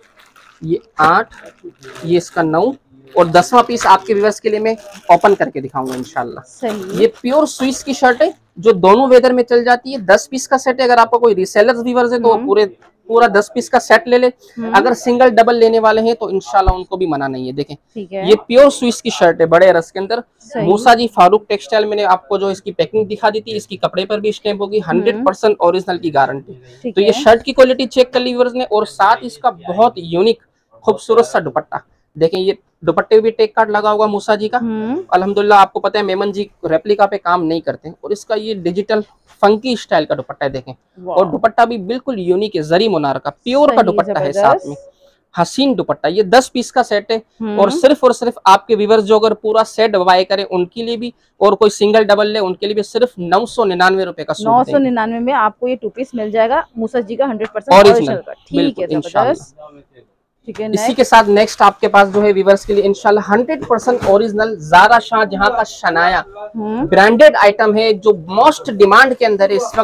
ये आठ, ये इसका नौ, और दसवां पीस आपके व्यूअर्स के लिए मैं ओपन करके दिखाऊंगा इंशाल्लाह। ये प्योर स्विस की शर्ट है जो दोनों वेदर में चल जाती है। दस पीस का सेट है, अगर आपका कोई रीसेलर्स व्यूअर्स है तो पूरे पूरा दस पीस का सेट ले ले। अगर सिंगल डबल लेने वाले हैं तो इंशाल्लाह उनको भी मना नहीं है। देखें ये प्योर स्विस की शर्ट है, बड़े रस के अंदर, मूसा जी फारूक टेक्सटाइल। मैंने आपको जो इसकी पैकिंग दिखा दी थी, इसकी कपड़े पर भी स्टैम्प होगी, हंड्रेड परसेंट ओरिजिनल की गारंटी। तो ये शर्ट की क्वालिटी चेक कर ली व्यूअर्स ने, और साथ इसका बहुत यूनिक खूबसूरत सा दुपट्टा देखें। ये दुपट्टे भी टेक कार्ड लगा होगा मूसा जी का। अल्हम्दुलिल्लाह आपको पता है मेमन जी रेप्लिका पे काम नहीं करते, और इसका ये डिजिटल फंकी स्टाइल का दुपट्टा है देखें। और दुपट्टा भी बिल्कुल यूनिक है, जरी मुनार का प्योर का दुपट्टा है, साथ में हसीन दुपट्टा। ये दस पीस का सेट है, और सिर्फ और सिर्फ आपके व्यूअर्स जो अगर पूरा सेट बाय करें उनके लिए भी, और कोई सिंगल डबल ले उनके लिए भी सिर्फ नौ सौ निन्यानवे रुपए का सूट। नौ सौ निन्यानवे में आपको ये टू पीस मिल जाएगा मूसा जी का हंड्रेड परसेंट ओरिजिनल का। ठीक है, जबरदस्त। इसी के साथ नेक्स्ट आपके पास जो है व्यूअर्स के लिए इंशाल्लाह hundred percent original Zara Shahjahan का शनाया ब्रांडेड आइटम है, जो मोस्ट डिमांड के अंदर है इस वक्त।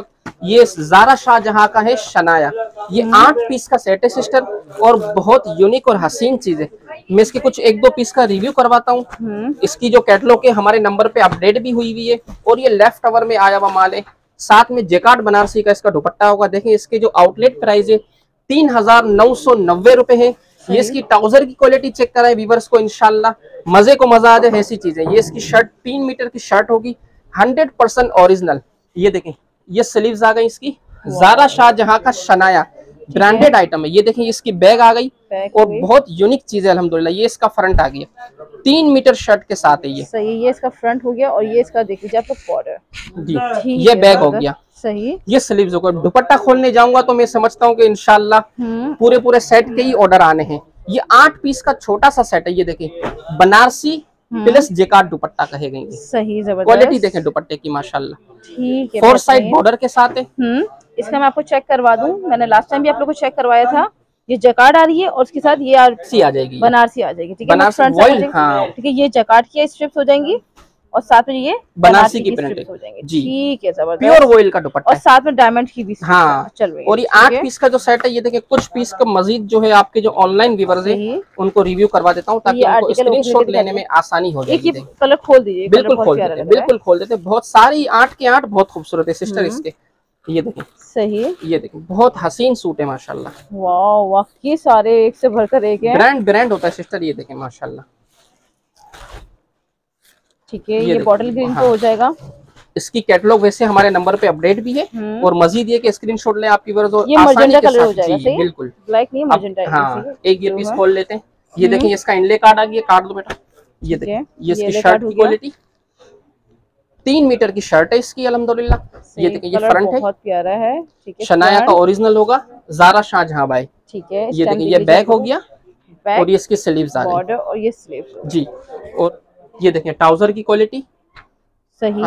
ये जारा शाहजहां का है शनाया। ये आठ पीस का सेट है सिस्टर और बहुत यूनिक और हसीन चीज है। मैं इसके कुछ एक दो पीस का रिव्यू करवाता हूँ। इसकी जो कैटलॉग है हमारे नंबर पे अपडेट भी हुई हुई है और ये लेफ्ट ओवर में आया हुआ माल है। साथ में जेकार्ड बनारसी का इसका दुपट्टा होगा। देखें इसके जो आउटलेट प्राइस है तीन हजार नौ सौ नब्बे रुपए है। ये इसकी ट्राउजर की क्वालिटी चेक कराएं व्यूअर्स को, इंशाल्लाह मजे को मजा आ जाए ऐसी चीज है। ये इसकी शर्ट तीन मीटर की शर्ट होगी, हंड्रेड परसेंट ओरिजिनल। ये देखें ये स्लीव्स आ गई इसकी, जारा शाहजहां का शनाया ब्रांडेड आइटम है। ये देखें इसकी बैग आ गई और बहुत यूनिक चीज है अल्हम्दुलिल्लाह। ये इसका फ्रंट आ गया, तीन मीटर शर्ट के साथ है ये। सही, ये इसका फ्रंट हो गया और ये इसका देख लीजिए आपको बॉर्डर जी। ये बैग हो गया, सही। ये स्लीव्स होगा। दुपट्टा खोलने जाऊंगा तो मैं समझता हूँ कि इंशाल्लाह पूरे पूरे सेट के ही ऑर्डर आने हैं। ये आठ पीस का छोटा सा सेट है। ये देखें बनारसी प्लस जेकार्ड दुपट्टा कहेगा। सही, जबरदस्त क्वालिटी देखें दुपट्टे की माशाल्लाह। ठीक है, फोर साइड बॉर्डर के साथ है। इसका मैं आपको चेक करवा दूं, मैंने लास्ट टाइम भी आप लोग को चेक करवाया था। ये जकार्ड आ रही है और उसके साथ ये आरसी आ जाएगी, बनारसी आ जाएगी। ठीक है, बनारसी हाँ। ठीक है, ये जकार्ड की स्ट्रिप्स हो जाएंगी और साथ में ये बनारसी की प्रिंट हो जाएंगी जी। ठीक है, जबरदस्त। प्योर वॉइल का दुपट्टा और साथ में डायमंड की भी हाँ चल रही है। और ये आठ पीस का जो सेट है ये देखिए, कुछ पीस का मजीद जो है आपके जो ऑनलाइन व्यूअर्स है उनको रिव्यू करवा देता हूँ ताकि उनको स्क्रीनशॉट लेने में आसानी हो जाए। कलर खोल दीजिए, बिल्कुल खोल देते हैं, बिल्कुल खोल देते हैं। बहुत सारी आठ के आठ बहुत खूबसूरत है सिस्टर इसके। ये देखें, सही, ये देखें बहुत हसीन सूट है माशाल्लाह। वाह वाकई सारे एक से भरकर एक हैं। ब्रांड ब्रांड होता है सिस्टर। ये देखें माशाल्लाह। ठीक है, ये, ये बॉटल ग्रीन हाँ। हो जाएगा। इसकी कैटलॉग वैसे हमारे नंबर पे अपडेट भी है और मजीद ये कि स्क्रीनशॉट लें आपकी वर्ज और ये मजेंटा कलर हो जाएगा। सही, बिल्कुल ब्लैक नहीं मजेंटा। हाँ, एक ये पीस खोल लेते हैं। ये देखें इसका इनले कार्ड आ गया, काट दो बेटा। ये देखें ये इसकी शर्ट की क्वालिटी, तीन मीटर की शर्ट है इसकी अल्हम्दुलिल्लाह। ये देखिए ये फ्रंट है, बहुत प्यारा है। ठीक है, शनाया का ओरिजिनल होगा, जारा शाहजहां भाई। ठीक है, ये देखिए ये बैग हो गया और ये इसकी स्लीव्स आ गई बॉर्डर और ये स्लीव जी। और ये देखिए ट्राउजर की क्वालिटी सही।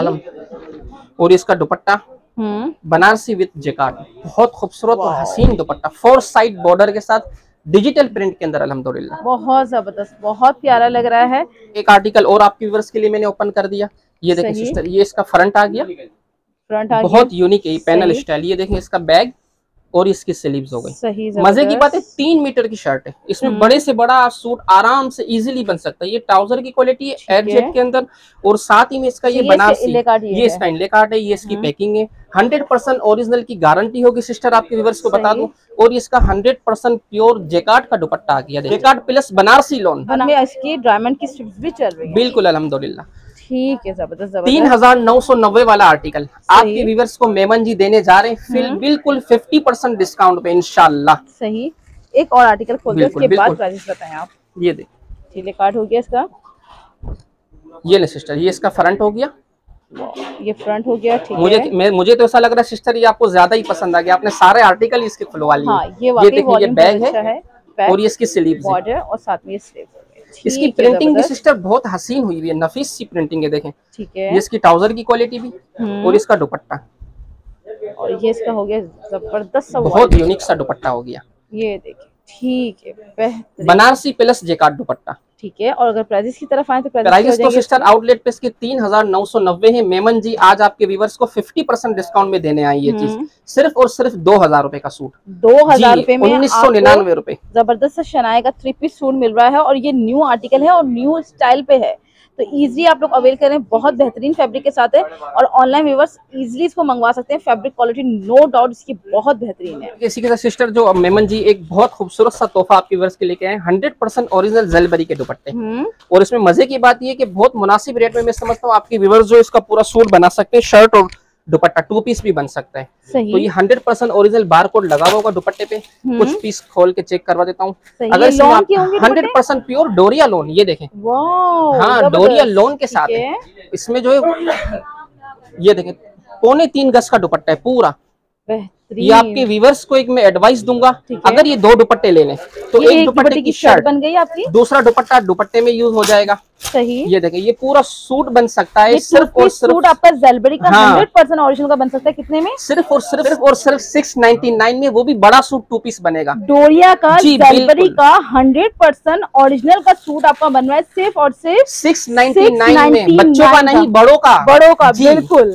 और इसका दुपट्टा बनारसी विद जेकार्ड, बहुत खूबसूरत और हसीन दुपट्टा, फोर साइड बॉर्डर के साथ डिजिटल प्रिंट के अंदर अल्हम्दुलिल्लाह। बहुत जबरदस्त, बहुत प्यारा लग रहा है। एक आर्टिकल और आपके व्यूअर्स के लिए मैंने ओपन कर दिया। ये देखें सिस्टर, ये इसका फ्रंट आ गया, फ्रंट आ बहुत यूनिक है पैनल स्टाइल। ये देखें इसका बैग और इसकी स्लीव्स हो गई। मजे की बात है तीन मीटर की शर्ट है, इसमें बड़े से बड़ा सूट आराम से इजीली बन सकता है। ये ट्राउजर की क्वालिटी है एयरजेट के अंदर और साथ ही में इसका ये बनारसी, ये इसका इनले कार्ड है, ये इसकी पैकिंग है। हंड्रेड परसेंट ओरिजिनल की गारंटी होगी सिस्टर, आपके व्यूअर्स को बता दूं। और इसका हंड्रेड परसेंट प्योर जेकार्ड का दुपट्टा आ गया, जेकार्ड प्लस बनारसी लोन। इसकी डायमंड की स्ट्रिप्स भी चल रही है। बिल्कुल अल्हम्दुलिल्लाह। ठीक है, जबरदस्त जबरदस्त। तीन हजार नौ सौ नब्बे वाला आर्टिकल आपके व्यूअर्स को मेमन जी देने जा रहे हैं फिर बिल्कुल फिफ्टी परसेंट डिस्काउंट पे इंशाल्लाह। सही, एक और आर्टिकल खोल दो, उसके बाद प्राइस बताएं आप। ये देख ठीक कार्ड हो गया इसका, ये ले सिस्टर, ये इसका फ्रंट हो गया, ये फ्रंट हो गया। ठीक मुझे है। मैं, मुझे तो ऐसा लग रहा है सिस्टर ये आपको ज्यादा ही पसंद आ गया, आपने सारे आर्टिकल इसके खुलवा लिए। हाँ, ये ये देखिए ये बैग है, है और ये इसकी स्लीव्स बॉर्डर और साथ में ये स्लीव। इसकी प्रिंटिंग भी सिस्टर बहुत हसीन हुई हुई है, नफीस सी प्रिंटिंग है देखें। ठीक है, ये इसकी ट्राउजर की क्वालिटी भी और इसका दुपट्टा, और ये इसका हो गया जबरदस्त, बहुत यूनिक सा दुपट्टा हो गया। ये देखिए, ठीक है, बनारसी प्लस जेकार्ड दुपट्टा। ठीक है, और अगर प्राइस की तरफ आए तो प्राइस तो सिस्टर आउटलेट पे इसके तीन हजार नौ सौ नब्बे है। मेमन जी आज आपके व्यूअर्स को फिफ्टी परसेंट डिस्काउंट में देने आई ये चीज, सिर्फ और सिर्फ दो हजार रूपए का सूट, दो हजार रूपए में उन्नीस सौ निन्यानवे रूपए जबरदस्त शनाया का थ्री पीस सूट मिल रहा है और ये न्यू आर्टिकल है और न्यू स्टाइल पे है, तो इजीली आप लोग अवेल करें। बहुत बेहतरीन फैब्रिक के साथ है और ऑनलाइन व्यूअर्स इजीली इसको मंगवा सकते हैं। फैब्रिक क्वालिटी नो डाउट इसकी बहुत बेहतरीन है। इसी के साथ सिस्टर जो मेमन जी एक बहुत खूबसूरत सा तोहफा आपके व्यूअर्स के लेके आए, हंड्रेड परसेंट ओरिजिनल जलबरी के दुपट्टे। और इसमें मजे की बात ये कि बहुत मुनासिब रेट में मैं समझता हूँ आपके व्यूअर्स जो इसका पूरा सूट बना सकते हैं, शर्ट और दुपट्टा टू पीस भी बन सकता है। सही। तो ये hundred percent original bar code लगा हुआ होगा दुपट्टे पे, कुछ पीस खोल के चेक करवा देता हूँ। अगर हंड्रेड परसेंट प्योर डोरिया लोन, ये देखें, हाँ डोरिया लोन के साथ है। इसमें जो है ये देखें पौने तीन गज का दुपट्टा है पूरा। ये आपके व्यूअर्स को एक मैं एडवाइस दूंगा, अगर ये दो दुपट्टे ले लें तो एक दुपट्टे की शर्ट बन गई आपकी, दूसरा दुपट्टा दुपट्टे में यूज हो जाएगा। सही। ये देखें ये पूरा सूट बन सकता है, सिर्फ और सिर्फ सूट आपका जलबरी का हंड्रेड परसेंट ओरिजिनल का बन सकता है। कितने में? सिर्फ और सिर्फ और सिर्फ सिक्स नाइनटी नाइन में, वो भी बड़ा सूट टू पीस बनेगा। डोरिया का जलबरी का हंड्रेड परसेंट ओरिजिनल का सूट आपका बन रहा है सिर्फ और सिर्फ सिक्स नाइनटी नाइन में, बच्चों का नहीं बड़ों का, बड़ों का बिल्कुल।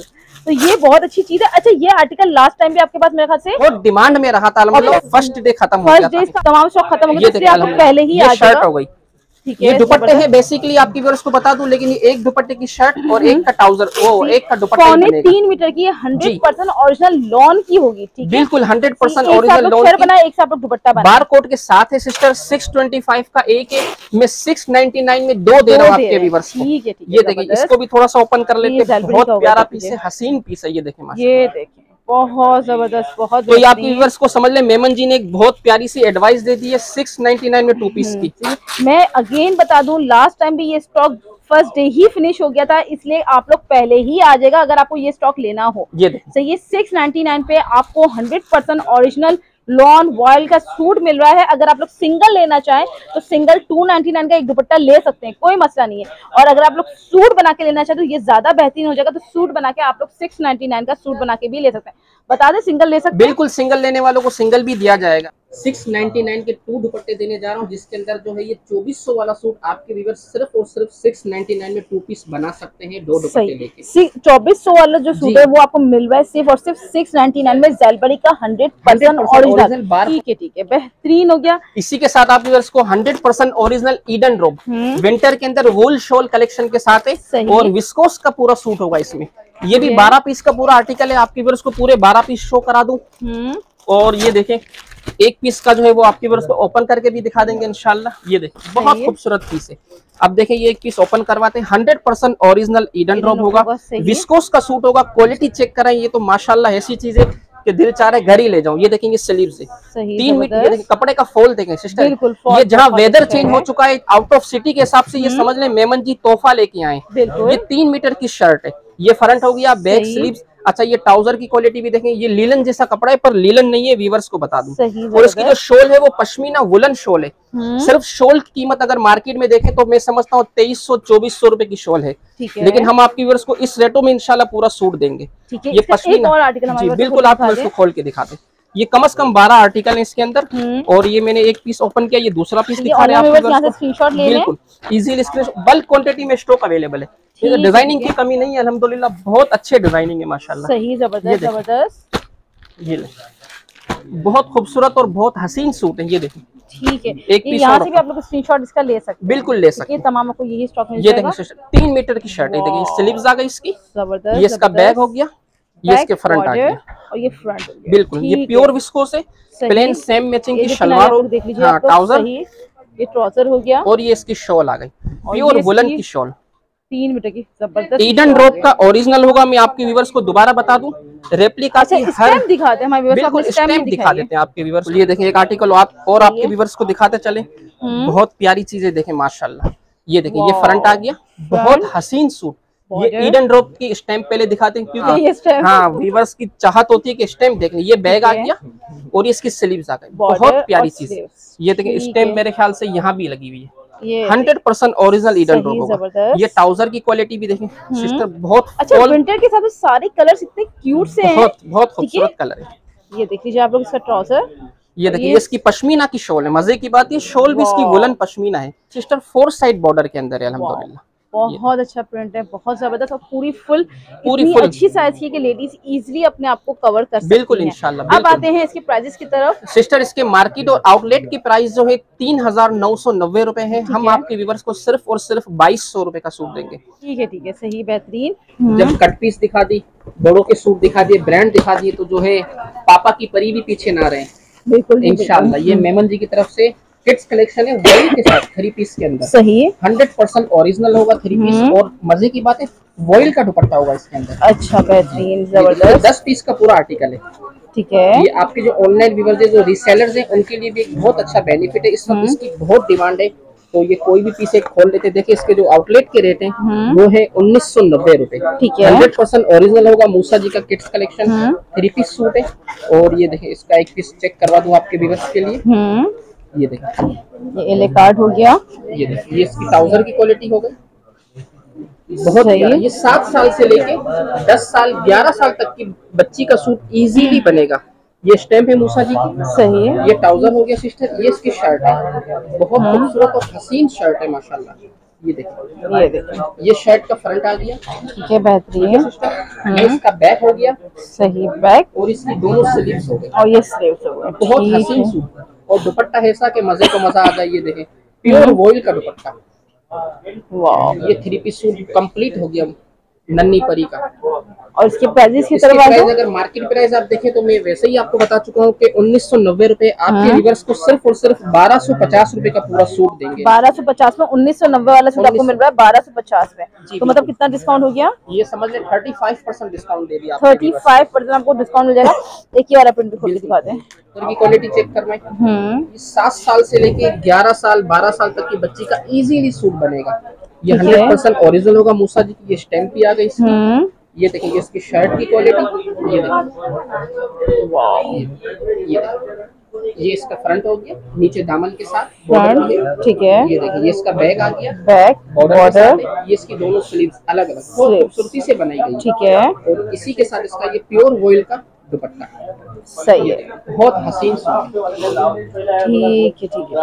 तो ये बहुत अच्छी चीज है। अच्छा, ये आर्टिकल लास्ट टाइम भी आपके पास मेरे ख्याल से बहुत डिमांड में रहा था, मतलब फर्स्ट डे खत्म हो गया था, फर्स्ट डे तमाम स्टॉक खत्म हो गया, इसलिए आपको पहले ही आ जाएगा। शर्ट हो गई, ये दुपट्टे हैं बेसिकली आपकी व्यूअर्स को बता दूं, लेकिन ये एक दुपट्टे की शर्ट और एक का ट्राउजर, वो एक का दुपट्टा पौने तीन मीटर की हंड्रेड परसेंट ओरिजिनल लॉन की होगी। ठीक है, बिल्कुल हंड्रेड परसेंट ओरिजिनल लॉन की बना, एक साथ दुपट्टा बना, बार कोड के साथ है सिस्टर। सिक्स ट्वेंटी फाइव का एक है, मैं सिक्स नाइनटी नाइन में दो दे रहा हूँ आपके व्यूअर्स को। ठीक है, ये देखिए, इसको भी थोड़ा सा ओपन कर लेते हैं, बहुत प्यारा पीस है, हसीन पीस है, ये देखें, ये देखें बहुत जबरदस्त, बहुत। तो ये आपके व्यूअर्स को समझ ले, मेमन जी ने एक बहुत प्यारी सी एडवाइस दे दी है सिक्स नाइनटी नाइन में टू पीस की। मैं अगेन बता दूं, लास्ट टाइम भी ये स्टॉक फर्स्ट डे ही फिनिश हो गया था, इसलिए आप लोग पहले ही आ जाएगा अगर आपको ये स्टॉक लेना हो। ये तो ये सिक्स नाइनटी नाइन पे आपको hundred percent original lawn voile का सूट मिल रहा है। अगर आप लोग सिंगल लेना चाहें तो सिंगल टू नाइनटी नाइन का एक दुपट्टा ले सकते हैं, कोई मसला नहीं है। और अगर आप लोग सूट बना के लेना चाहें तो ये ज्यादा बेहतरीन हो जाएगा, तो सूट बना के आप लोग सिक्स नाइनटी नाइन का सूट बना के भी ले सकते हैं। बता दें, सिंगल ले सकते हैं, बिल्कुल सिंगल लेने वालों को सिंगल भी दिया जाएगा। सिक्स नाइनटी नाइन के टू दुपट्टे देने जा रहा हूँ, जिसके अंदर जो है ये चौबीस सौ वाला सूट आपके व्यूअर्स सिर्फ और सिर्फ सिक्स नाइनटी नाइन में टू पीस बना सकते हैं, दो दुपट्टे लेके। चौबीस सौ वाला जो सूट है वो आपको मिल रहा है सिर्फ और सिर्फ सिक्स नाइनटी नाइन में, ज़ेलबरी का हंड्रेड परसेंट ओरिजिनल। ठीक है, ठीक है, बेहतरीन हो गया। इसी के साथ आप व्यूअर्स को hundred percent original Eden Robe winter के अंदर वूल शॉल कलेक्शन के साथ है, और विस्कोस का पूरा सूट होगा इसमें। ये भी बारह पीस का पूरा आर्टिकल है, आपके व्यूअर्स को पूरे बारह पीस शो करा दूं। और ये देखें, एक पीस का जो है वो आपके व्यूअर्स को ओपन करके भी दिखा देंगे इंशाल्लाह। ये देखें, बहुत खूबसूरत पीस है। अब देखें, ये एक पीस ओपन करवाते हैं, hundred percent original Eden drop होगा, विस्कोस का सूट होगा, क्वालिटी चेक कराएं। ये तो माशाल्लाह ऐसी चीज है कि दिल चाह रहा है घर ही ले जाऊं। ये देखेंगे स्लीव से तीन मीटर, ये देखें कपड़े का फोल्ड देखें सिस्टर। ये जहाँ वेदर चेंज हो चुका है आउट ऑफ सिटी के हिसाब से, ये समझ लें मेमन जी तोहफा लेके आए। ये तीन मीटर की शर्ट है, ये फ्रंट हो गया, बैक स्लीव्स। अच्छा, ये ट्राउजर की क्वालिटी भी देखें, ये लीलन जैसा कपड़ा है पर लीलन नहीं है, वीवर्स को बता दूं। और इसकी जो शोल है वो पश्मीना वुलन शोल है। सिर्फ शोल की कीमत अगर मार्केट में देखें तो मैं समझता हूँ तेईस सौ चौबीस सौ रुपए की शोल है, लेकिन हम आपकी व्यूअर्स को इस रेटों में इंशाल्लाह पूरा सूट देंगे। ये पश्मीना, जी बिल्कुल, आप इसको खोल के दिखाते। ये कम से कम बारह आर्टिकल है इसके अंदर, और ये मैंने एक पीस ओपन किया, ये दूसरा पीस दिखा रहे हैं आपको। बिल्कुल इजीली स्क्रीनशॉट, बल्क क्वांटिटी में स्टॉक अवेलेबल है। डिजाइनिंग की कमी नहीं है अल्हम्दुलिल्लाह, बहुत अच्छे डिजाइनिंग है माशाल्लाह। सही, जबरदस्त जबरदस्त, ये बहुत खूबसूरत और बहुत हसीन सूट है। ये देखिए, ठीक है, एक पीस यहाँ से भी आप लोग स्क्रीनशॉट इसका ले सकते हैं, बिल्कुल ले सकते हैं। तमाम आपको यही स्टॉक मिल जाएगा। ये देखिए, तीन मीटर की शर्ट है, देखिए स्लीव्स आ गई इसकी, जबरदस्त। ये इसका बैग हो गया, ये इसके फ्रंट आ गया, और ये फ्रंट हो गया। बिल्कुल, ये प्योर विस्कोस है, प्लेन सेम मैचिंग की शलवार हो, हाँ ट्राउजर, ये ट्राउजर हो गया, और ये इसकी शॉल आ गई, प्योर वुलन की शॉल, तीन मीटर की जबरदस्त। ईडन ड्रॉप का ओरिजिनल होगा। मैं आपके व्यूअर्स को दोबारा बता दूं, रेप्लिका की हर दिखाते हैं हमारे व्यूअर्स, बिल्कुल स्टैम्प दिखा देते हैं आपके व्यूअर्स। ये देखें, एक आर्टिकल आप और आपके व्यूअर्स को दिखाते चले, बहुत प्यारी चीजें देखें माशाल्लाह। ये देखें, ये फ्रंट आ गया, बहुत हसीन सूट। ये ईडन ड्रॉप की स्टैम्प पहले दिखाते हैं, क्योंकि हाँ व्यूअर्स की चाहत होती है कि स्टैम्प देखें। ये बैग आ गया, और इसकी स्लीव्स आ गई, बहुत प्यारी चीज। ये देखें, स्टैम्प मेरे ख्याल से यहाँ भी लगी हुई है, hundred percent original Eden drop होगा। ये ट्राउजर की क्वालिटी भी देखें सिस्टर, बहुत अच्छा। विंटर के साथ सारे कलर्स इतने क्यूट से हैं, बहुत बहुत खूबसूरत कलर है। ये देख लीजिए आप लोग, इसका ट्राउजर, ये देखिए, इसकी पश्मीना की शॉल है। मजे की बात, ये शॉल भी इसकी वुलन पश्मीना है सिस्टर, फोर साइड बॉर्डर के अंदर है अल्हम्दुलिल्लाह। बहुत अच्छा प्रिंट है, बहुत जबरदस्त, और पूरी फुल पूरी फुल अच्छी साइज की कि लेडीज इजीली अपने आप को कवर कर सकती हैं। बिल्कुल इंशाल्लाह। अब आते हैं इसके प्राइसेस की तरफ सिस्टर। इसके मार्केट और आउटलेट की प्राइस जो है तीन हजार नौ सौ नब्बे रुपए है, हम आपके व्यूअर्स को सिर्फ और सिर्फ बाईस सौ रुपए का सूट देंगे। ठीक है, ठीक है, सही, बेहतरीन। जब कट पीस दिखा दी, बड़ों के सूट दिखा दिए, ब्रांड दिखा दिए, तो जो है पापा की परी भी पीछे ना रहे, बिल्कुल इंशाल्लाह। ये मेमन जी की तरफ से किड्स कलेक्शन है, वॉइल के साथ थ्री पीस के अंदर, सही है, हंड्रेड परसेंट ओरिजिनल होगा थ्री पीस। और मजे की बात है, वॉइल का दुपट्टा होगा इसके अंदर। अच्छा, बेहतरीन, जबरदस्त। दस पीस का पूरा आर्टिकल है, ठीक है। ये आपके जो ऑनलाइन व्यूअर्स है, जो रीसेलर्स हैं, उनके लिए भी एक बहुत अच्छा बेनिफिट है। इस वक्त इसकी बहुत डिमांड है, तो ये कोई भी पीस एक खोल लेते। देखिए, इसके जो आउटलेट के रेट हैं वो है उन्नीस सौ नब्बे रुपए। ठीक है, हंड्रेड परसेंट ओरिजिनल होगा। मूसा जी का kids collection three piece suit है, और ये देखिए, इसका एक पीस चेक करवा दूं आपके व्यूअर्स के लिए। ये देखिए, ये एले कार्ड हो गया, ये देखिए, ये इसकी ट्राउजर की क्वालिटी हो गई, बहुत प्यारा। ये सात साल से लेके दस साल ग्यारह साल तक की बच्ची का सूट इजीली बनेगा। ये स्टैम्प है मूसा जी की, सही है। ये ट्राउजर हो गया सिस्टर, ये इसकी शर्ट है, बहुत खूबसूरत और हसीन शर्ट है माशाल्लाह। ये देखिए, ये देखिए, ये शर्ट का फ्रंट आ गया, ठीक है, बेहतरीन। ये इसका बैक हो गया, सही, बैक, और इसकी दोनों स्लीव्स हो गए, और ये स्लीव्स हो गए, बहुत हसीन सूट। और दुपट्टा ऐसा कि मजे को मजा आ जाए। ये देखें, प्योर वॉइल का दुपट्टा, वाह, ये थ्री पीस सूट कंप्लीट हो गया नन्ही परी का। और इसके प्राइस की तरफ प्राइस अगर मार्केट प्राइस आप देखें तो मैं वैसे ही आपको बता चुका हूँ कि उन्नीस सौ नब्बे रुपए आपके व्यूअर्स को सिर्फ और सिर्फ बारह सौ पचास रुपए का पूरा सूट देंगे। बारह सौ पचास में उन्नीस सौ नब्बे वाला सूट आपको मिल रहा है बारह सौ पचास में, तो मतलब कितना डिस्काउंट हो गया? ये समझ ले थर्टी फाइव परसेंट डिस्काउंट दे दिया, थर्टी फाइव परसेंट आपको डिस्काउंट मिल जाएगा। एक ही वाला प्रिंट खोल के दिखाते हैं, इनकी क्वालिटी चेक करवाएं। सात साल से लेके ग्यारह साल बारह साल तक की बच्ची का इजीली सूट बनेगा। ये हंड्रेड परसेंट ओरिजिनल होगा। मूसा जी की ये स्टैम्प भी आ गई इसकी। ये देखेंगे इसकी शर्ट की क्वालिटी, ये देखिए, वाह, ये ये इसका फ्रंट हो गया, नीचे दामन के साथ बॉर्डर, ठीक है। ये देखिए, ये इसका बैक आ गया, बैक बॉर्डर, ये इसकी दोनों स्लीव्स अलग अलग खूबसूरती से बनाई गई, ठीक है। और इसी के साथ इसका ये प्योर वॉइल का दुपट्टा, सही है, बहुत हसीन सूट, ठीक है, ठीक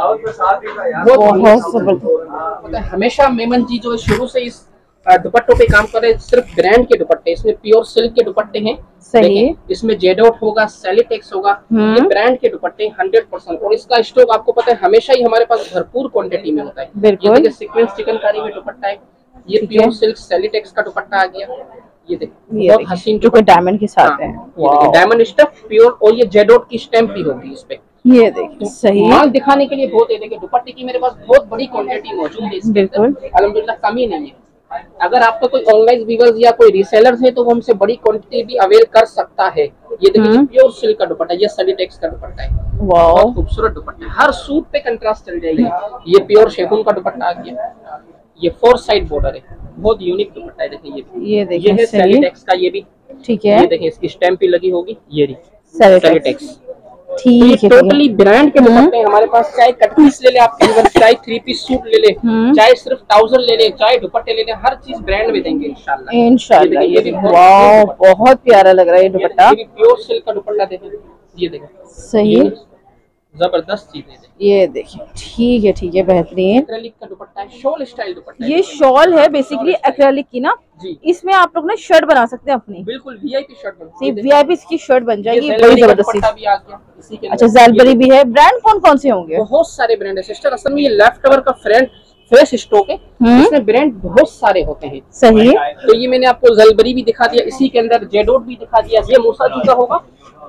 है, बहुत जबरदस्त। हमेशा मेमन जी जो शुरू से इस दुपट्टों पे काम कर रहे हैं, सिर्फ ब्रांड के दुपट्टे, इसमें प्योर सिल्क के दुपट्टे हैं, सही, इसमें जेडोट होगा, सेलिटेक्स होगा, ये ब्रांड के दुपट्टे हंड्रेड परसेंट। और इसका स्टॉक आपको पता है हमेशा ही हमारे पास भरपूर क्वांटिटी में होता है। ये देखिए, सीक्वेंस चिकनकारी में दुपट्टा है, ये प्योर सिल्क सेलिटेक्स का दुपट्टा आ गया, ये देखिए, बहुत हसीन, जो कि डायमंड के साथ है, डायमंड स्टफ प्योर, और ये जेडोट की स्टैम्प भी होगी इस पे, ये देखिए, सही, माल दिखाने के लिए बहुत है। देखिए, दुपट्टे की मेरे पास बहुत बड़ी क्वांटिटी मौजूद है, बिल्कुल अल्हम्दुलिल्लाह कमी नहीं है। अगर आपका कोई ऑनलाइन व्यूअर्स या कोई रीसेलर्स है तो वो हमसे बड़ी क्वांटिटी भी अवेल कर सकता है। ये देखिए, प्योर सिल्क का दुपट्टा, ये सेलिटेक्स का दुपट्टा है, बहुत खूबसूरत दुपट्टा, हर सूट पे कंट्रास्ट चल जाएगी। ये प्योर शेफून का दुपट्टा आ गया, ये फोर साइड बॉर्डर है, बहुत यूनिक दुपट्टा है। देखिए, ये भी, ये देखिए, ये है सेलिटेक्स का, ये भी, ठीक है, ये देखिए, इसकी स्टैम्प भी लगी होगी, ये रही सेलिटेक्स, ठीक है। टोटली ब्रांड के दुपट्टे हमारे पास, चाहे कट पीस ले ले आप, चाहे थ्री पीस सूट ले ले, चाहे सिर्फ ट्राउजर ले ले, चाहे दुपट्टे ले ले, हर चीज ब्रांड में देंगे इंशाल्लाह, इंशाल्लाह। ये भी वाह, बहुत प्यारा लग रहा है ये दुपट्टा, प्योर सिल्क का दुपट्टा देखें, ये देखें, सही, जबरदस्त चीज है। ये देखिए, ठीक है, ठीक है, बेहतरीन। एक्रेलिक का दुपट्टा है, शॉल स्टाइल दुपट्टा, ये शॉल है बेसिकली एक्रेलिक की ना जी। इसमें आप लोग ना शर्ट बना सकते हैं अपनी, बिल्कुल वीआईपी शर्ट बन, वीआईपी की शर्ट बन जाएगी, बड़ी जबरदस्त। अच्छा, ज़ेलबरी भी है। ब्रांड कौन कौन से होंगे? बहुत सारे ब्रांड है सिस्टर, असल में ये लेफ्ट कवर का फ्रंट फ्रेश स्टॉक है, इसमें ब्रांड बहुत सारे होते हैं, सही। तो ये मैंने आपको ज़ेलबरी भी दिखा दिया, इसी के अंदर जेडोट भी दिखा दिया, ये मूसा जी का होगा,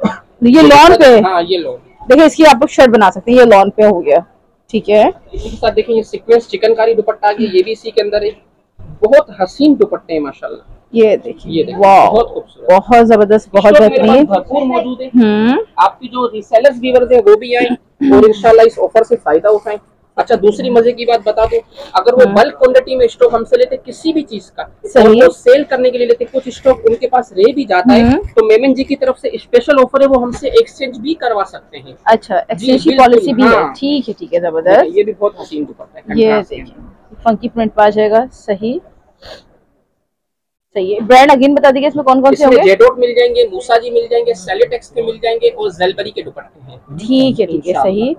ये लॉन पे, हाँ ये लॉन, देखिए इसकी आप लोग शर्ट बना सकते हैं, ये लॉन पे हो गया, ठीक है। इसी के साथ देखिए, ये सीक्वेंस चिकनकारी दुपट्टा आ गया, ये भी इसी के अंदर है, बहुत हसीन दुपट्टे हैं माशाल्लाह। ये देखिए, ये देखिए, बहुत खूबसूरत, बहुत जबरदस्त, बहुत बेहतरीन, भरपूर मौजूद है। आपकी जो रीसेलर्स व्यूअर्स हैं वो भी आए और इंशाल्लाह इस ऑफर से फायदा उठाएं। अच्छा, दूसरी मजे की बात बता दूं, अगर वो बल्क क्वांटिटी में स्टॉक हमसे लेते किसी भी चीज का, और वो सेल करने के लिए लेते, कुछ स्टॉक उनके पास रह भी जाता है, तो मेमन जी की तरफ से स्पेशल ऑफर है, वो हमसे एक्सचेंज भी करवा सकते हैं। अच्छा, एक्सचेंज की पॉलिसी भी है, ठीक है, ठीक है, जबरदस्त। ये भी बहुत हसीन दुपट्टा है, ये देखिए, फंकी प्रिंट पा जाएगा, सही, सही है। ब्रांड अगेन बता दीजिए, इसमें कौन कौन से होंगे? जेडोट मिल जाएंगे, मूसा जी मिल जाएंगे, सेलिटेक्स के मिल जाएंगे, और ज़ेलबरी के दुपट्टे हैं, ठीक है, ठीक है, सही।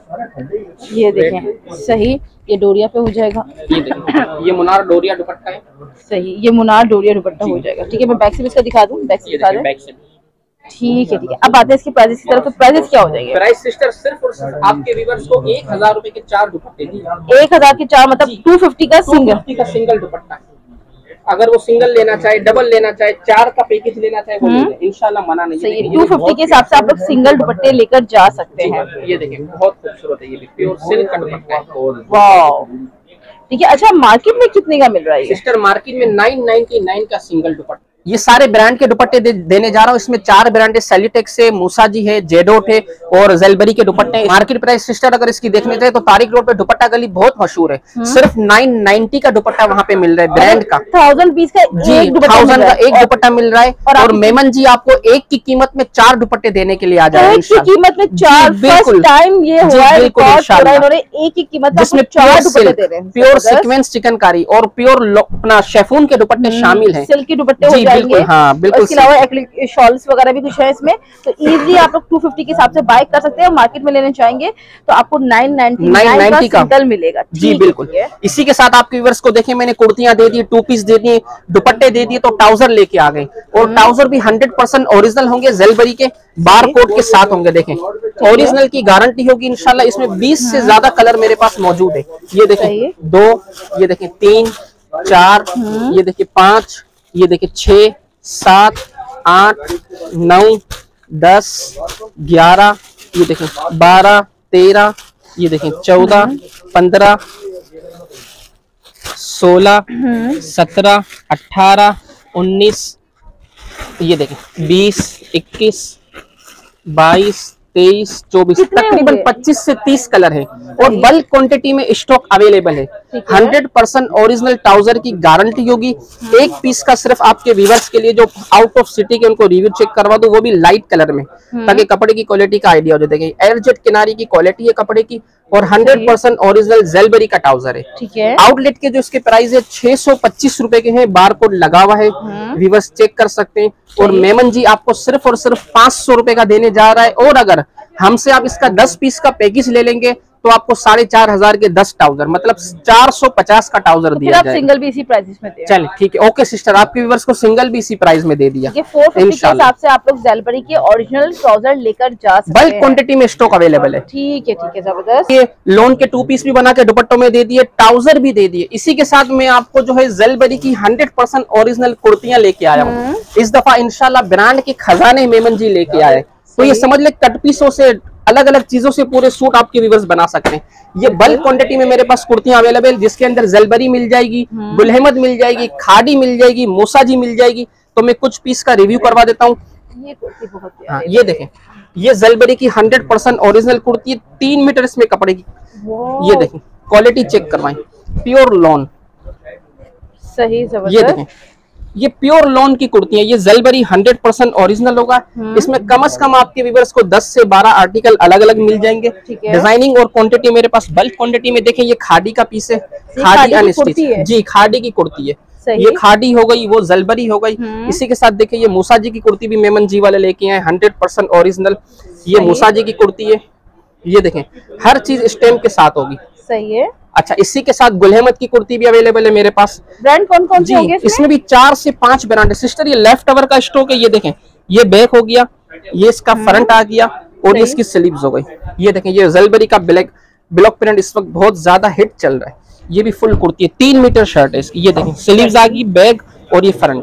ये देखें, सही, ये डोरिया पे हो जाएगा, ये देखें, ये मुनार डोरिया दुपट्टा है, सही, ये मुनार डोरिया दुपट्टा हो जाएगा, ठीक है। मैं बैक से भी इसका दिखा दूं, बैक से दिखा दूं, ठीक है, ठीक है। अब आते हैं इसके प्राइस की तरफ, तो प्राइस क्या हो जाएंगे? प्राइस सिस्टर सिर्फ और सिर्फ आपके व्यूअर्स को एक हजार रुपए के चार दुपट्टे दिए, एक हजार के चार, मतलब टू फिफ्टी का सिंगल का सिंगल दुपट्टा। अगर वो सिंगल लेना चाहे, डबल लेना चाहे, चार का पैकेज लेना चाहे, वो इंशाल्लाह मना नहीं है। टू फिफ्टी के हिसाब से आप लोग सिंगल दुपट्टे लेकर जा सकते हैं। ये देखिए, बहुत खूबसूरत है, ये भी प्योर सिल्क का दुपट्टा है, वाह, ठीक है। अच्छा, मार्केट में कितने का मिल रहा है सिस्टर? मार्केट में नाइन नाइनटी नाइन का सिंगल दुपट्टा। ये सारे ब्रांड के दुपट्टे दे, देने जा रहा हूँ। इसमें चार ब्रांड है, सेलिटेक्स है, मूसा जी है, जेडोट है और ज़ेलबरी के दुपट्टे। मार्केट प्राइस सिस्टर अगर इसकी देखने जाए तो तारिक रोड पे दुपट्टा गली बहुत मशहूर है, सिर्फ नाइन नाइनटी का दुपट्टा वहाँ पे मिल रहा है, ब्रांड का, थाउजेंड पीस का जी, थाउजेंड का एक दुपट्टा मिल रहा है। और मेमन जी आपको एक की कीमत में चार दुपट्टे देने के लिए आ जाए, एक की कीमत में चार, बिल्कुल टाइम ये हुआ है, बिल्कुल एक ही कीमत, जिसमें चार दुपट्टे दे रहे हैं, प्योर सीक्वेंस चिकनकारी और प्योर अपना शेफून के दुपट्टे शामिल है, सिल्क के दुपट्टे, जाएंगे। हाँ बिल्कुल। इसके अलावा शॉल्स वगैरह भी कुछ है इसमें, तो इजीली आप लोग टू फिफ्टी के हिसाब से बाय कर सकते हैं। मार्केट में लेने चाहेंगे तो आपको नाइन नाइनटी नाइन का सिंगल मिलेगा। जी बिल्कुल। इसी के साथ आपके व्यूअर्स को देखिए मैंने कुर्तियां दे दी, टू पीस दे दिए, दुपट्टे दे दिए, तो ट्राउजर लेके आ गए। और ट्राउजर भी हंड्रेड परसेंट ओरिजिनल होंगे, जलबरी के बार कोड के साथ होंगे। देखें ओरिजिनल की गारंटी होगी इंशाल्लाह। इसमें बीस से ज्यादा कलर मेरे पास मौजूद है। ये देखें दो, ये देखें तीन, चार, ये देखिए पांच, ये देखिए छह, सात, आठ, नौ, दस, ग्यारह, ये देखें बारह, तेरह, ये देखें चौदह, पंद्रह, सोलह, सत्रह, अठारह, उन्नीस, ये देखें बीस, इक्कीस, बाईस, तेईस, चौबीस, तकरीबन पच्चीस से तीस कलर है और बल्क क्वांटिटी में स्टॉक अवेलेबल है। हंड्रेड परसेंट ओरिजिनल ट्राउजर की गारंटी होगी। एक पीस का सिर्फ आपके व्यूअर्स के लिए जो आउट ऑफ सिटी के उनको रिव्यू चेक करवा दो, वो भी लाइट कलर में, ताकि कपड़े की क्वालिटी का आइडिया हो जाए। देखिए एयरजेट किनारी की क्वालिटी है कपड़े की और हंड्रेड परसेंट ओरिजिनल जेलबरी का ट्राउजर है। ठीक है। आउटलेट के जो इसके प्राइस है छह सौ पच्चीस रुपए के हैं, बार कोड लगा हुआ है, व्यूअर्स चेक कर सकते हैं। और मेमन जी आपको सिर्फ और सिर्फ पांच सौ रुपए का देने जा रहा है। और अगर हमसे आप इसका दस पीस का पैकेज ले लेंगे तो आपको साढ़े चार हजार के दस ट्राउजर, मतलब चार सौ पचास का ट्राउजर दिया जाएगा। सिंगल भी इसी प्राइस में दे। चलिए ठीक है, ओके सिस्टर, आपके व्यूअर्स को सिंगल भी इसी प्राइस में दे दिया। फोर फिफ्टी के हिसाब से आप लोग जेलबरी के ओरिजिनल ट्राउजर लेकर जा सकते हैं। बल्क क्वांटिटी में स्टॉक अवेलेबल है। ठीक है ठीक है, जबरदस्त। ये लोन के टू पीस भी बना के दुपट्टों में दे दिए, ट्राउजर भी दे दिए। इसी के साथ मैं आपको जो है जेलबरी की हंड्रेड परसेंट ओरिजिनल कुर्तियां लेके आया हूँ। इस दफा इंशाल्लाह ब्रांड के खजाने मेमन जी लेके आए। तो ये समझ ले कट पीसों से, अलग अलग चीजों से पूरे सूट आपके व्यूअर्स बना सकते हैं। ये बल्क क्वांटिटी में मेरे पास कुर्तियां अवेलेबल, जिसके अंदर जेलबरी मिल जाएगी, गुलहमद मिल जाएगी, खादी मिल जाएगी, मोसाजी मिल जाएगी। तो मैं कुछ पीस का रिव्यू करवा देता हूँ। ये कुर्ती बहुत हाँ, ये देखें, ये जेलबरी की हंड्रेड परसेंट ओरिजिनल कुर्ती है, तीन मीटर इसमें कपड़े की। ये देखें क्वालिटी चेक करवाएं, प्योर लॉन, सही जबरदस्त। ये देखें ये प्योर लॉन की कुर्ती है। ये जेलबरी हंड्रेड परसेंट ओरिजिनल होगा। इसमें कम से कम आपके व्यूअर्स को दस से बारह आर्टिकल अलग अलग मिल जाएंगे। डिजाइनिंग और क्वांटिटी मेरे पास बल्क क्वांटिटी में। देखें ये खादी का पीस है, खादी अनस्टिच, जी खादी की कुर्ती है। ये खादी हो गई, वो जेलबरी हो गई। इसी के साथ देखिए ये मूसा जी की कुर्ती भी मेमन जी वाले लेके आए, हंड्रेड परसेंट ओरिजिनल। ये मूसा जी की कुर्ती है। ये देखें हर चीज स्टैम्प के साथ होगी। सही है। अच्छा, इसी के साथ गुलहमद की कुर्ती भी अवेलेबल है मेरे पास। ब्रांड कौन कौन से होंगे इसमें? इसमें भी चार से पांच ब्रांड है सिस्टर। ये लेफ्ट ओवर का स्टॉक है। ये देखें ये बैक हो गया, ये इसका फ्रंट आ गया और ये इसकी स्लीव्स हो गई। ये देखें ये जेलबरी का ब्लैक ब्लॉक प्रिंट इस वक्त बहुत ज्यादा हिट चल रहा है। ये भी फुल कुर्ती है, तीन मीटर शर्ट है इसकी। ये देखें स्लीव्स आ गई, बैक और ये फ्रंट।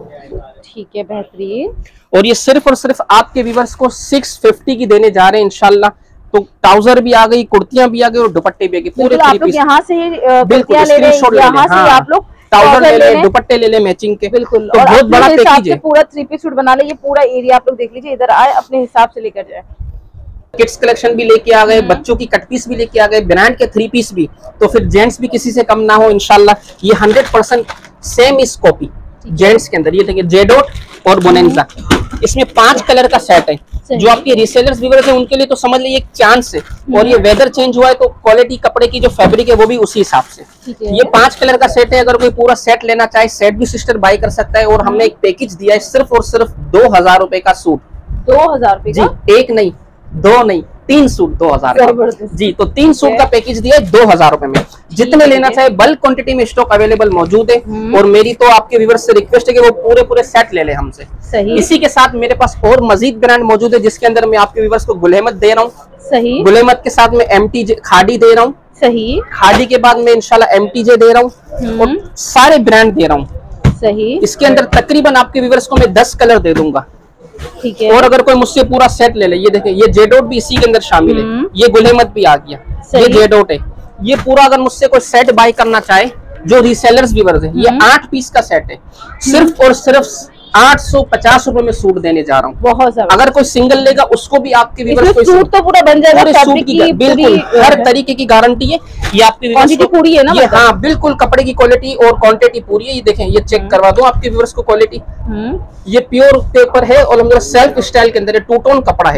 ठीक है, बेहतरीन। और ये सिर्फ और सिर्फ आपके व्यूअर्स को सिक्स फिफ्टी की देने जा रहे हैं इंशाल्लाह। तो ट्राउजर भी आ गई, कुर्तियां भी आ गई और दुपट्टे भी आ गए पूरे। आप लोग यहाँ से ही बिल्कुल स्क्रीनशॉट ले लें, हाँ, आप लोग ट्राउजर ले लें, दुपट्टे ले लें मैचिंग के। बिल्कुल, तो और बहुत बड़ा पैकेज है। पूरा थ्री पीस सूट बना ले। ये पूरा एरिया आप लोग देख लीजिए, इधर आए अपने हिसाब से लेकर जाए। किड्स कलेक्शन भी लेके आ गए, बच्चों की कट पीस भी लेके आ गए, ब्रांड के थ्री पीस भी। तो फिर जेंट्स भी किसी से कम ना हो इंशाल्लाह। ये हंड्रेड परसेंट सेम इस कॉपी जेंट्स के अंदर। ये देखिए जेडोट और बोनेंजा, इसमें पांच कलर का सेट है। जो आपके रीसेलर्स व्यूअर्स हैं उनके लिए तो समझ लीजिए एक चांस है। और ये वेदर चेंज हुआ है तो क्वालिटी कपड़े की जो फैब्रिक है वो भी उसी हिसाब से। ये पांच कलर का सेट है। अगर कोई पूरा सेट लेना चाहे सेट भी सिस्टर बाय कर सकता है। और हमने एक पैकेज दिया है सिर्फ और सिर्फ दो हजार रुपए का सूट। दो हजार रुपए जी, एक नहीं, दो नहीं, तीन सूट दो हजार जी। तो तीन सूट का पैकेज दिया है दो हजार रुपए में। जितने लेना चाहे बल्क क्वांटिटी में स्टॉक अवेलेबल मौजूद है। और मेरी तो आपके व्यूअर्स से रिक्वेस्ट है कि वो पूरे पूरे सेट ले ले हमसे। सही। इसी के साथ मेरे पास और मजीद ब्रांड मौजूद है, जिसके अंदर मैं आपके व्यूअर्स को गुलहमद दे रहा हूँ। सही। गुलहमद के साथ में एमटी खादी दे रहा हूँ। सही। खादी के बाद में इंशाल्लाह एमटीजे दे रहा हूँ और सारे ब्रांड दे रहा हूँ। सही। इसके अंदर तकरीबन आपके व्यूअर्स को मैं दस कलर दे दूंगा। ठीक है। और अगर कोई मुझसे पूरा सेट ले ले, ये देखें ये जेडोट भी इसी के अंदर शामिल है। ये गुलहमद भी आ गया, ये जेडोट है। ये पूरा अगर मुझसे कोई सेट बाय करना चाहे जो रीसेलर्स व्यूअर्स हैं, ये आठ पीस का सेट है। सिर्फ और सिर्फ आठ सौ पचास रुपए में सूट देने जा रहा हूँ। बहुत अगर कोई सिंगल लेगा उसको भी आपके व्यूअर्स को सूट तो पूरा बन जाएगा। सूट की बिल्कुल हर तरीके की गारंटी है। ये आपकी क्वांटिटी पूरी है ना? ये हाँ बिल्कुल, कपड़े की क्वालिटी और क्वांटिटी पूरी है। ये देखें ये चेक करवा दो आपके व्यूअर्स को क्वालिटी। ये प्योर पेपर है और सेल्फ स्टाइल के अंदर टू टोन कपड़ा है।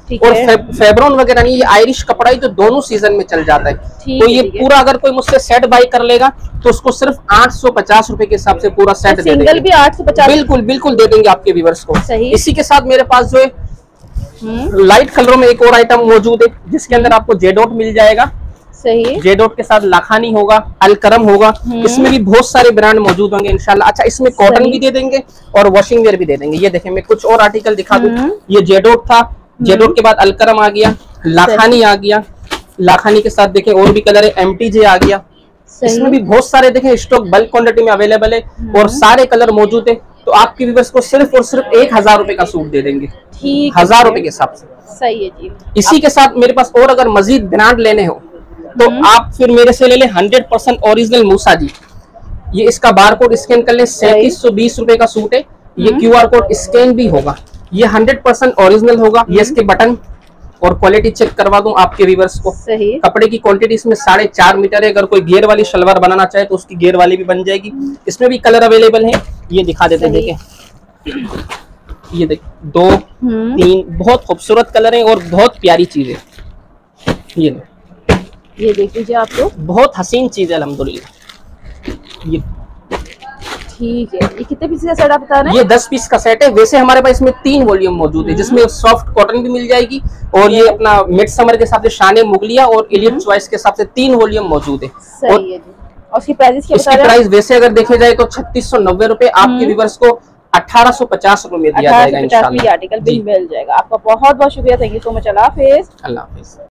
और फे, फेब्रॉन वगैरह नहीं, ये आयरिश कपड़ा ही तो दोनों सीजन में चल जाता है। तो ये पूरा अगर कोई मुझसे सेट बाई कर लेगा तो उसको सिर्फ आठ सौ पचास रुपए के हिसाब से पूरा सेट दे देंगे। सिंगल भी आठ सौ पचास बिल्कुल बिल्कुल दे देंगे आपके व्यूअर्स को। इसी के साथ मेरे पास जो है लाइट कलरों में एक और आइटम मौजूद है जिसके अंदर आपको जेडोट मिल जाएगा। सही, जेडोट के साथ लाखानी होगा, अलकरम होगा, इसमें भी बहुत सारे ब्रांड मौजूद होंगे इंशाल्लाह। अच्छा, इसमें कॉटन भी दे देंगे और वॉशिंग वेयर भी दे देंगे। ये देखें, मैं कुछ और आर्टिकल दिखा दूं। ये जेडोट था, जेडोट के बाद अलकरम आ गया, लाखानी आ गया, लाखानी के साथ देखें और भी कलर है, एमटीजे आ गया। इसमें भी बहुत सारे देखें स्टॉक बल्क क्वांटिटी में अवेलेबल है और सारे कलर मौजूद है। तो आपके व्यूअर्स को सिर्फ और सिर्फ एक हजार रुपए का सूट दे देंगे, हजार रुपए के हिसाब से। सही है जी। इसी के साथ मेरे पास और अगर मजीद ब्रांड लेने हो तो आप फिर मेरे से ले लें hundred percent original Musa ji. ये इसका बार कोड स्कैन कर ले, सैंतीस सौ बीस रुपए का सूट है। ये क्यू आर कोड स्कैन भी होगा, ये हंड्रेड परसेंट ओरिजिनल होगा। ये इसके बटन और क्वालिटी चेक करवा दूं आपके व्यूअर्स को। सही, कपड़े की क्वांटिटी इसमें साढ़े चार मीटर है। अगर कोई घेर वाली शलवार बनाना चाहे तो उसकी घेर वाली भी बन जाएगी। इसमें भी कलर अवेलेबल है, ये दिखा देते हैं। देखें, ये देख, दो तीन बहुत खूबसूरत कलर है और बहुत प्यारी चीज है। ये ये देख लीजिए आप लोग, बहुत हसीन चीज है अल्हम्दुलिल्लाह। ये ठीक है। ये कितने पीस का सेट आप बता रहे हैं? ये दस पीस का सेट है। वैसे हमारे पास इसमें तीन वॉल्यूम मौजूद है जिसमें सॉफ्ट कॉटन भी मिल जाएगी और ये अपना मिड समर के हिसाब से शान मुगलिया और इलियट चॉइस के हिसाब से तीन वॉल्यूम मौजूद है। सही है जी। और उसकी प्राइस क्या बता रहे हैं? प्राइस वैसे अगर देखे जाए तो छत्तीस सौ नब्बे रुपए, आपके व्यूअर्स को अठारह सौ पचास रुपए में दिया जाएगा इंशाल्लाह। आर्टिकल भी मिल जाएगा। आपका बहुत बहुत शुक्रिया, thank you so much. Allah हाफिज। अल्लाह हाफिज।